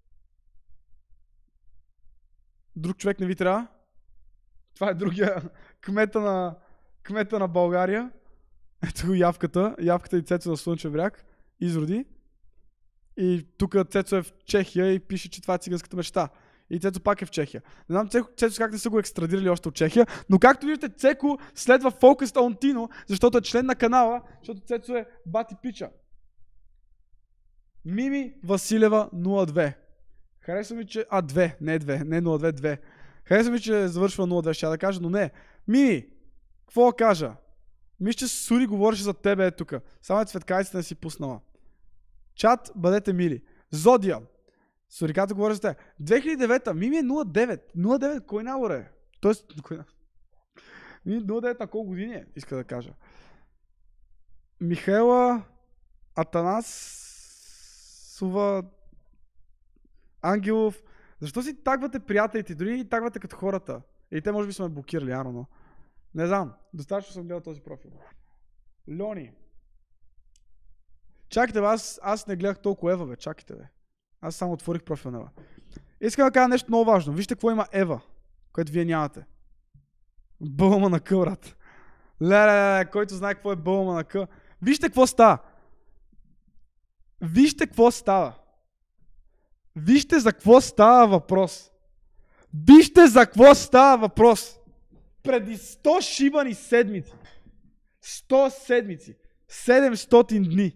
Друг човек не ви трябва. Това е другия кмета на, кмета на България. Ето го явката. Явката и Цецо на Слънчев бряг. Изроди. И тук Цецо е в Чехия и пише, че това е циганската мечта. И Цецо пак е в Чехия. Не знам Цецо как не са го екстрадирали още от Чехия, но както виждате, Цеко следва Focused on Tino, защото е член на канала, защото Цецо е бати пича. Мими Василева нула две. Харесва ми, че... А, две, не две, не нула две, две. Хареса ми, че завършва нула две, ще да кажа, но не. Мими, какво да кажа? Мисля, че Сури говореше за тебе е тук. Само е цветкайцата не си пуснала. Чат, бъдете мили. Зодия. Суриката говори за теб. две хиляди и девета. Мими е нула девет. нула девет, кой набор е? Тоест, кой набор? Мими нула девет на колко години е? Иска да кажа. Михайла Атанасова Ангелов. Защо си тагвате приятелите? Дори не тагвате като хората. Или те може би са ме блокирали, ано. Не знам. Достатъчно съм гледал този профил. Льони. Чакайте, бе, аз, аз не гледах толкова Ева, бе. Чакайте, бе. Аз само отворих профил на Ева. Искам да кажа нещо много важно. Вижте какво има Ева, което вие нямате. Бълма на къл, брат. Леле, който знае какво е бълма на къл. Вижте какво става. Вижте какво става. Вижте за какво става въпрос. Вижте за какво става въпрос. Преди сто шибани седмици. сто седмици. седемстотин дни.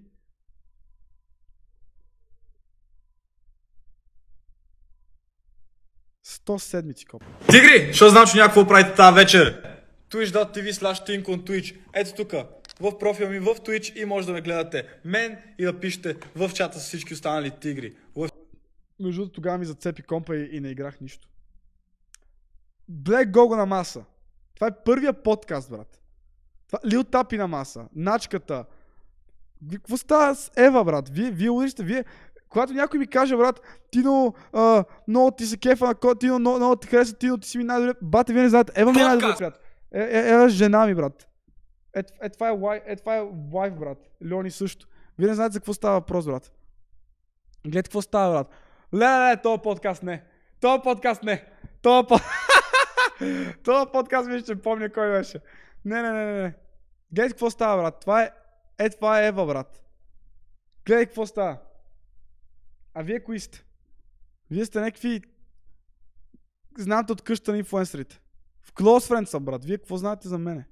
сто седмици, копа. Тигри, що знам, че някакво правите тази вечер? Twitch.tv slash Tinkon Twitch. Ето тук, в профила ми в Twitch и може да ме гледате мен и да пишете в чата с всички останали тигри. В... Между другото тогава ми зацепи компа и, и не играх нищо. Black Gogo на маса. Това е първия подкаст, брат. Това... Лил Тапи на маса. Начката. Какво става с Ева, брат? Вие, вие удирите, вие... Когато някой ми каже, брат, Тино, а, много ти се кефа на код, Тино, много, много ти хареса, Тино, ти си ми най-добре. Бате, вие не знаете, Ева ми е най-добре, приятел. Е, е, Ева жена ми, брат. Е, е, това е лайф, е, това е лайф, брат. Леони също. Вие не знаете за какво става въпрос, брат. Гледайте какво става, брат. Ле, ле, този подкаст не. Този подкаст не. Този подкаст... този подкаст ми ще помня кой беше. Не, не, не, не, не. Гледайте какво става, брат. Това е... Е, това е Ева, брат. Гледайте какво става. А вие кои сте? Вие сте някакви... Знаете от къща на инфлуенсърите. В Close Friends съм, брат. Вие какво знаете за мене?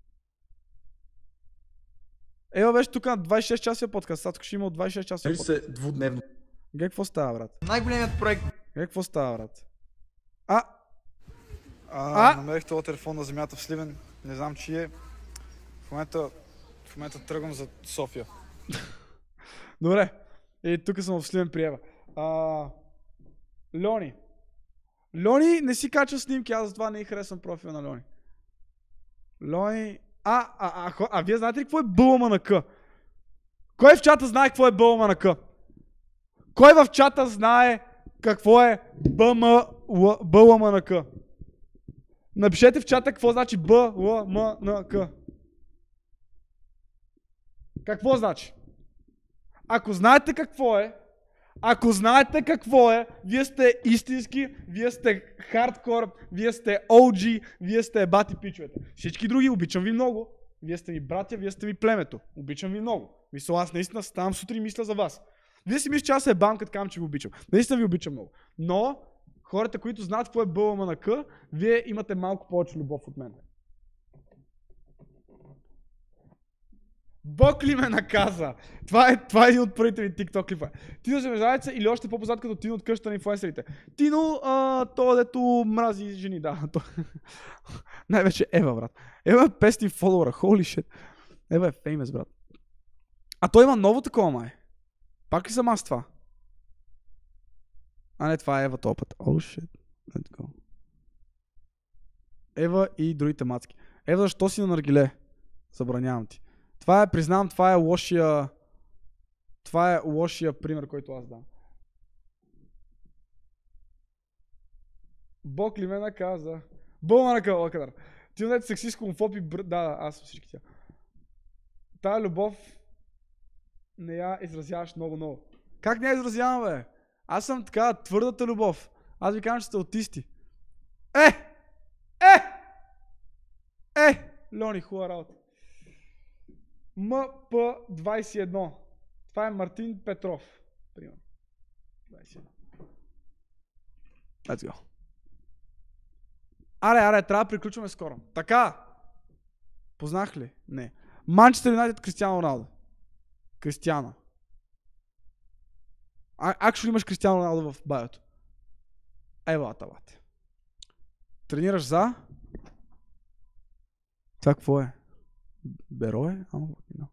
Ева беше тук на двайсет и шест часа подкаст. Сега тук ще има от двайсет и шест часа подкаст. се двудневно. Гледай какво става, брат. Най-големият проект. Гледай какво става, брат. А! А, а? Намерих този телефон на земята в Сливен. Не знам чи е. В момента, в момента тръгвам за София. Добре. И тук съм в Сливен при Ева. А, Льони. Льони не си качва снимки, аз затова не харесвам профила на Льони. Льони... А, а, а, а, а вие знаете ли какво е бълма на К? Кой в чата знае какво е бълма на К? Кой в чата знае какво е бълма на К? Напишете в чата какво значи бълма на К. Какво значи? Ако знаете какво е, ако знаете какво е, вие сте истински, вие сте хардкор, вие сте О Джи, вие сте бати пичовете. Всички други обичам ви много. Вие сте ми братя, вие сте ми племето. Обичам ви много. Мисля, аз наистина ставам сутрин и мисля за вас. Вие си мисля, че аз се бам, като казвам, че ви обичам. Наистина ви обичам много. Но хората, които знаят какво е бълма на К, вие имате малко повече любов от мен. Бог ли ме наказа? Това е, това е един от първите ми TikTok клипа. Тино Земежалеца или още по-познат като Тино от къщата на инфлуенсърите. Тино, а, то дето мрази жени, да. То... Най-вече Ева, брат. Ева е петстотин фолуара, holy shit. Ева е famous, брат. А той има ново такова, май. Пак ли съм аз това? А не, това е Ева този път. Oh shit. Let's go. Ева и другите мацки. Ева, защо си на наргиле? Забранявам ти. Това е, признавам, това е лошия... Това е лошия пример, който аз дам. Бог ли ме наказа? Бълма на кавалкадър. Ти имате сексист, хомофоб и бр... Да, да, аз съм всички тя. Тая любов не я изразяваш много-много. Как не я изразявам, бе? Аз съм така твърдата любов. Аз ви казвам, че сте аутисти. Е! Е! Е! Льони, хубава работа. М П двайсет и едно. Това е Мартин Петров. Примерно. двайсет и едно. Let's go. Аре, аре, трябва да приключваме скоро. Така. Познах ли? Не. Манчестър Юнайтед, Кристиано Роналдо. Кристиано. А, actually имаш Кристиано Роналдо в байото. Ева, табате. тренираш за? Това какво е? Беро е? Ама, no.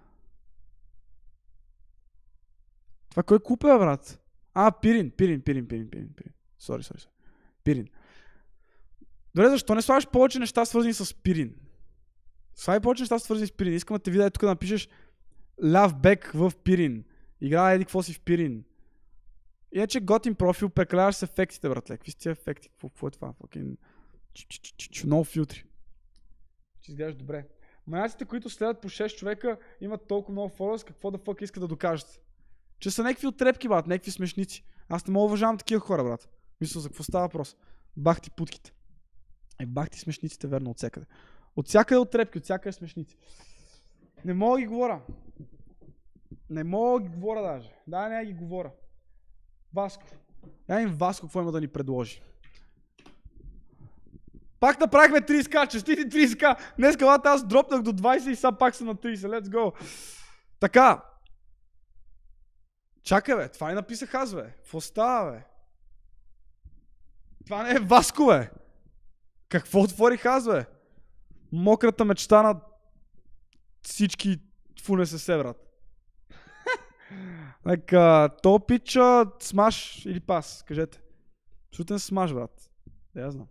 Това кой куп е, брат? А, пирин, пирин, пирин, пирин, пирин, пирин. Сори, сори, сори. Пирин. Добре, защо не слагаш повече неща свързани с пирин? Слагай повече неща свързани с пирин. Искам да те видя тук да напишеш ляв бек в пирин. Играе еди какво си в пирин. Иначе готин профил, прекаляваш с ефектите, братле. Какви са тия ефекти? Какво е това? Много филтри. Ще изглеждаш добре. Маняците, които следят по шест човека, имат толкова много фоловерс, какво да фък искат да докажат? Че са някакви отрепки, брат, някакви смешници. Аз не мога да уважавам такива хора, брат. Мисля, за какво става въпрос? Бах ти путките. Е, бах ти смешниците, верно, от всякъде. От всякъде отрепки, от всякъде смешници. Не мога да ги говоря. Не мога да ги говоря даже. Да, не ги говоря. Васко. Я им Васко, какво има да ни предложи. Пак направихме трийсет ка, честити трийсет ка. Днес калата аз дропнах до двайсет и сега пак съм на трийсет. Let's go. Така. Чакай, бе, това не написах аз, бе. Какво става, бе? Това не е Васко, бе. Какво отворих аз, бе? Мократа мечта на всички в УНСС, брат. Нека, то пича смаш или пас, кажете. Шутен смаш, брат. Да, я знам.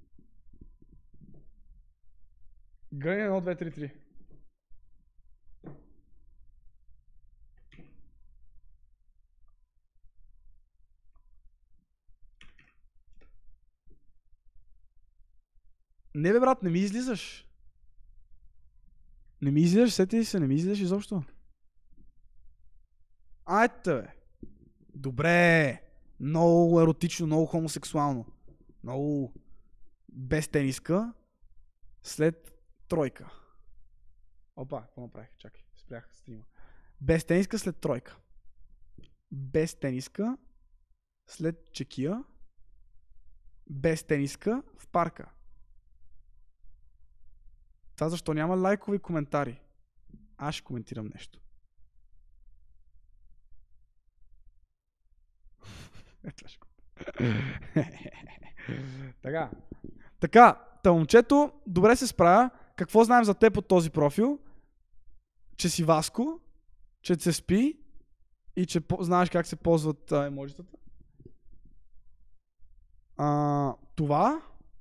Грани едно, две, три, три. Не бе, брат, не ми излизаш. Не ми излизаш, сети ли се, не ми излизаш изобщо. Айде, бе. Добре. Много еротично, много хомосексуално. Много без тениска. След тройка. Опа, какво направих? Чакай, спрях стрима. Без тениска след тройка. Без тениска след чекия. Без тениска в парка. Това защо няма лайкови коментари? Аз ще коментирам нещо. Така. Така, та момчето добре се справя. Какво знаем за теб от този профил? Че си Васко, че се спи и че знаеш как се ползват а, еможитата. А, това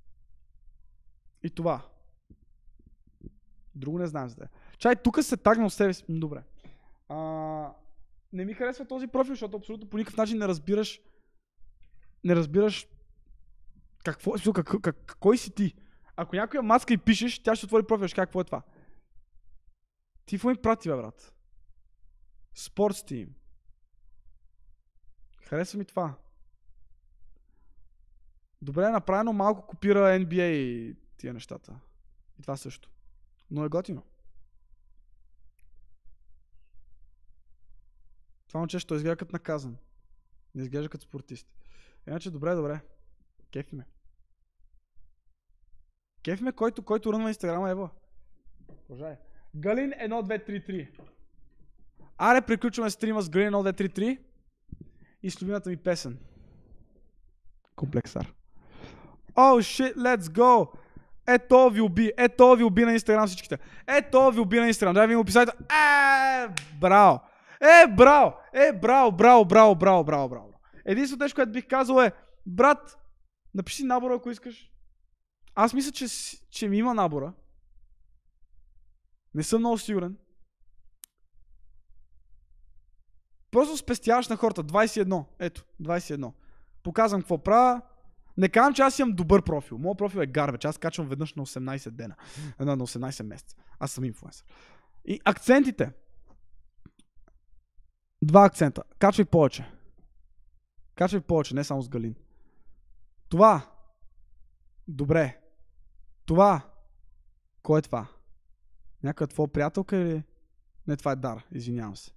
и това. Друго не знам за теб. Чай, тук се тагнал с себе си. Добре. А, не ми харесва този профил, защото абсолютно по никакъв начин не разбираш не разбираш какво, как, как, как, кой си ти. Ако някоя маска и пишеш, тя ще отвори профил, ще кажа какво е това. Ти какво ми прати, бе, брат? Sports Team. Харесва ми това. Добре направено, малко копира Ен Би Ей и тия нещата. И това също. Но е готино. Това момче ще изглежда като наказан. Не изглежда като спортист. Иначе добре, добре. Кефи ме. Кефи ме, който, който рънва инстаграма, ева. Пожай. Галин едно две три три. Аре, приключваме стрима с Галин едно две три три. И с любимата ми песен. Комплексар. Oh shit, let's go! Ето ви уби, ето ви уби на инстаграм всичките. Ето ви уби на инстаграм. Дай ви му описайте. Е, браво! Е, браво! Е, браво, браво, браво, браво, браво, браво. Единственото нещо, което бих казал е, брат, напиши набора, ако искаш. Аз мисля, че, че ми има набора. Не съм много сигурен. Просто спестяваш на хората. двайсет и едно. Ето, двайсет и едно. Показвам какво правя. Не казвам, че аз имам добър профил. Моят профил е гарбеч. Аз качвам веднъж на осемнайсет дена. На осемнайсет месеца. Аз съм инфлуенсър. И акцентите. Два акцента. Качвай повече. Качвай повече, не само с Галин. Това. Добре. Това. Кой е това? Някаква твоя приятелка или... Не, това е Дар. Извинявам се.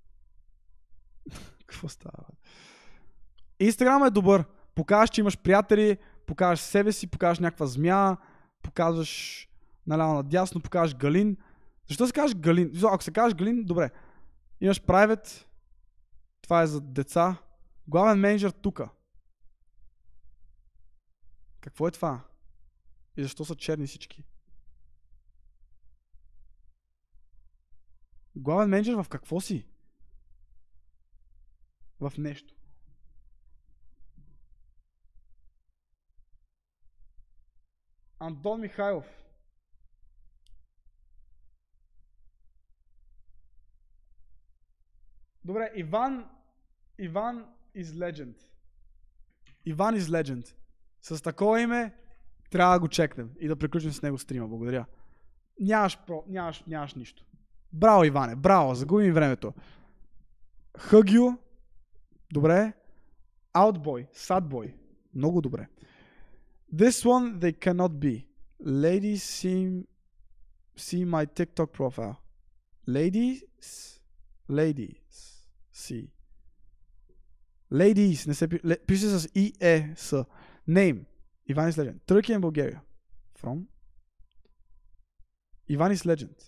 Какво става? Инстаграм е добър. Показваш, че имаш приятели, показваш себе си, показваш някаква змия, показваш наляво надясно, показваш Галин. Защо се казваш Галин? Ако се казваш Галин, добре. Имаш private. Това е за деца. Главен менеджер тука. Какво е това? И защо са черни всички? Главен менеджер в какво си? В нещо. Антон Михайлов. Добре, Иван... Иван is legend. Иван is legend. С такова име трябва да го чекнем и да приключим с него стрима. Благодаря. Нямаш, про... нямаш, нямаш нищо. Браво, Иване, браво, загубим времето. Хъгю. Добре. Outboy, Sadboy. Много добре. This one they cannot be. Ladies see, see my TikTok profile. Ladies, ladies, see. Ladies, не се пише, пише с И, Е, С. Name. Иван is legend. Turkey and Bulgaria. From? Иван is legend.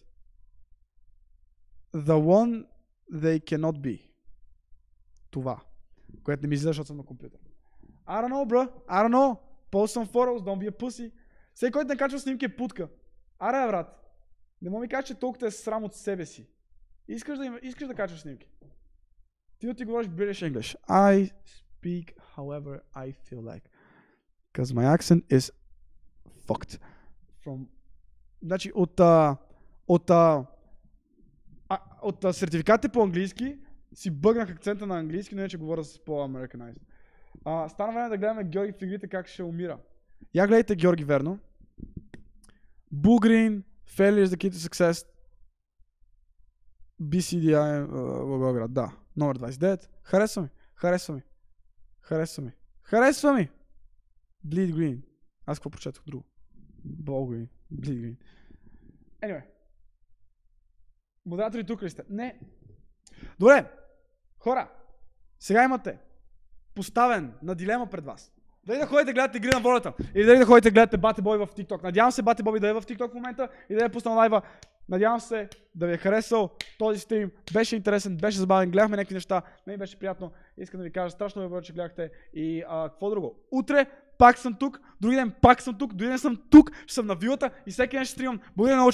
The one they cannot be. Това. Което не ми излиза, защото съм на компютър. I don't know, bro. I don't know. Post some photos, don't be a pussy. Всеки, който не качва снимки е путка. Аре, брат. Не мога ми кажа, че толкова е срам от себе си. Искаш да, има, искаш да качваш снимки. Ти да ти говориш British English. I speak however I feel like. Because my accent is fucked. From... Значи от... Uh, от... Uh, а, от uh, сертификатите по английски си бъгнах акцента на английски, но иначе говоря с по-американизм. Uh, стана време да гледаме Георги в игрите как ще умира. Я гледайте Георги верно. Bullgreen, Failure is the key to success. Би Си Ди Ай, Благоевград, да. Номер двайсет и девет. Харесва ми, харесва ми. Харесва ми. Харесва ми! Bleed Green. Аз какво прочетох друго? Bullgreen, Bleed Green. Anyway. Модератори тук ли сте? Не. Добре. Хора, сега имате поставен на дилема пред вас. Дали да ходите да гледате игри на волята, или дали да ходите да гледате Бати Бой в TikTok. Надявам се Бати Бой да е в TikTok в момента и да е пуснал лайва. Надявам се да ви е харесал този стрим. Беше интересен, беше забавен, гледахме някакви неща. Мен беше приятно. Искам да ви кажа страшно добре, че гледахте. И а, какво друго? Утре пак съм тук, други ден пак съм тук, други ден съм тук, ще съм на вилата и всеки ден ще стримам. Благодаря много,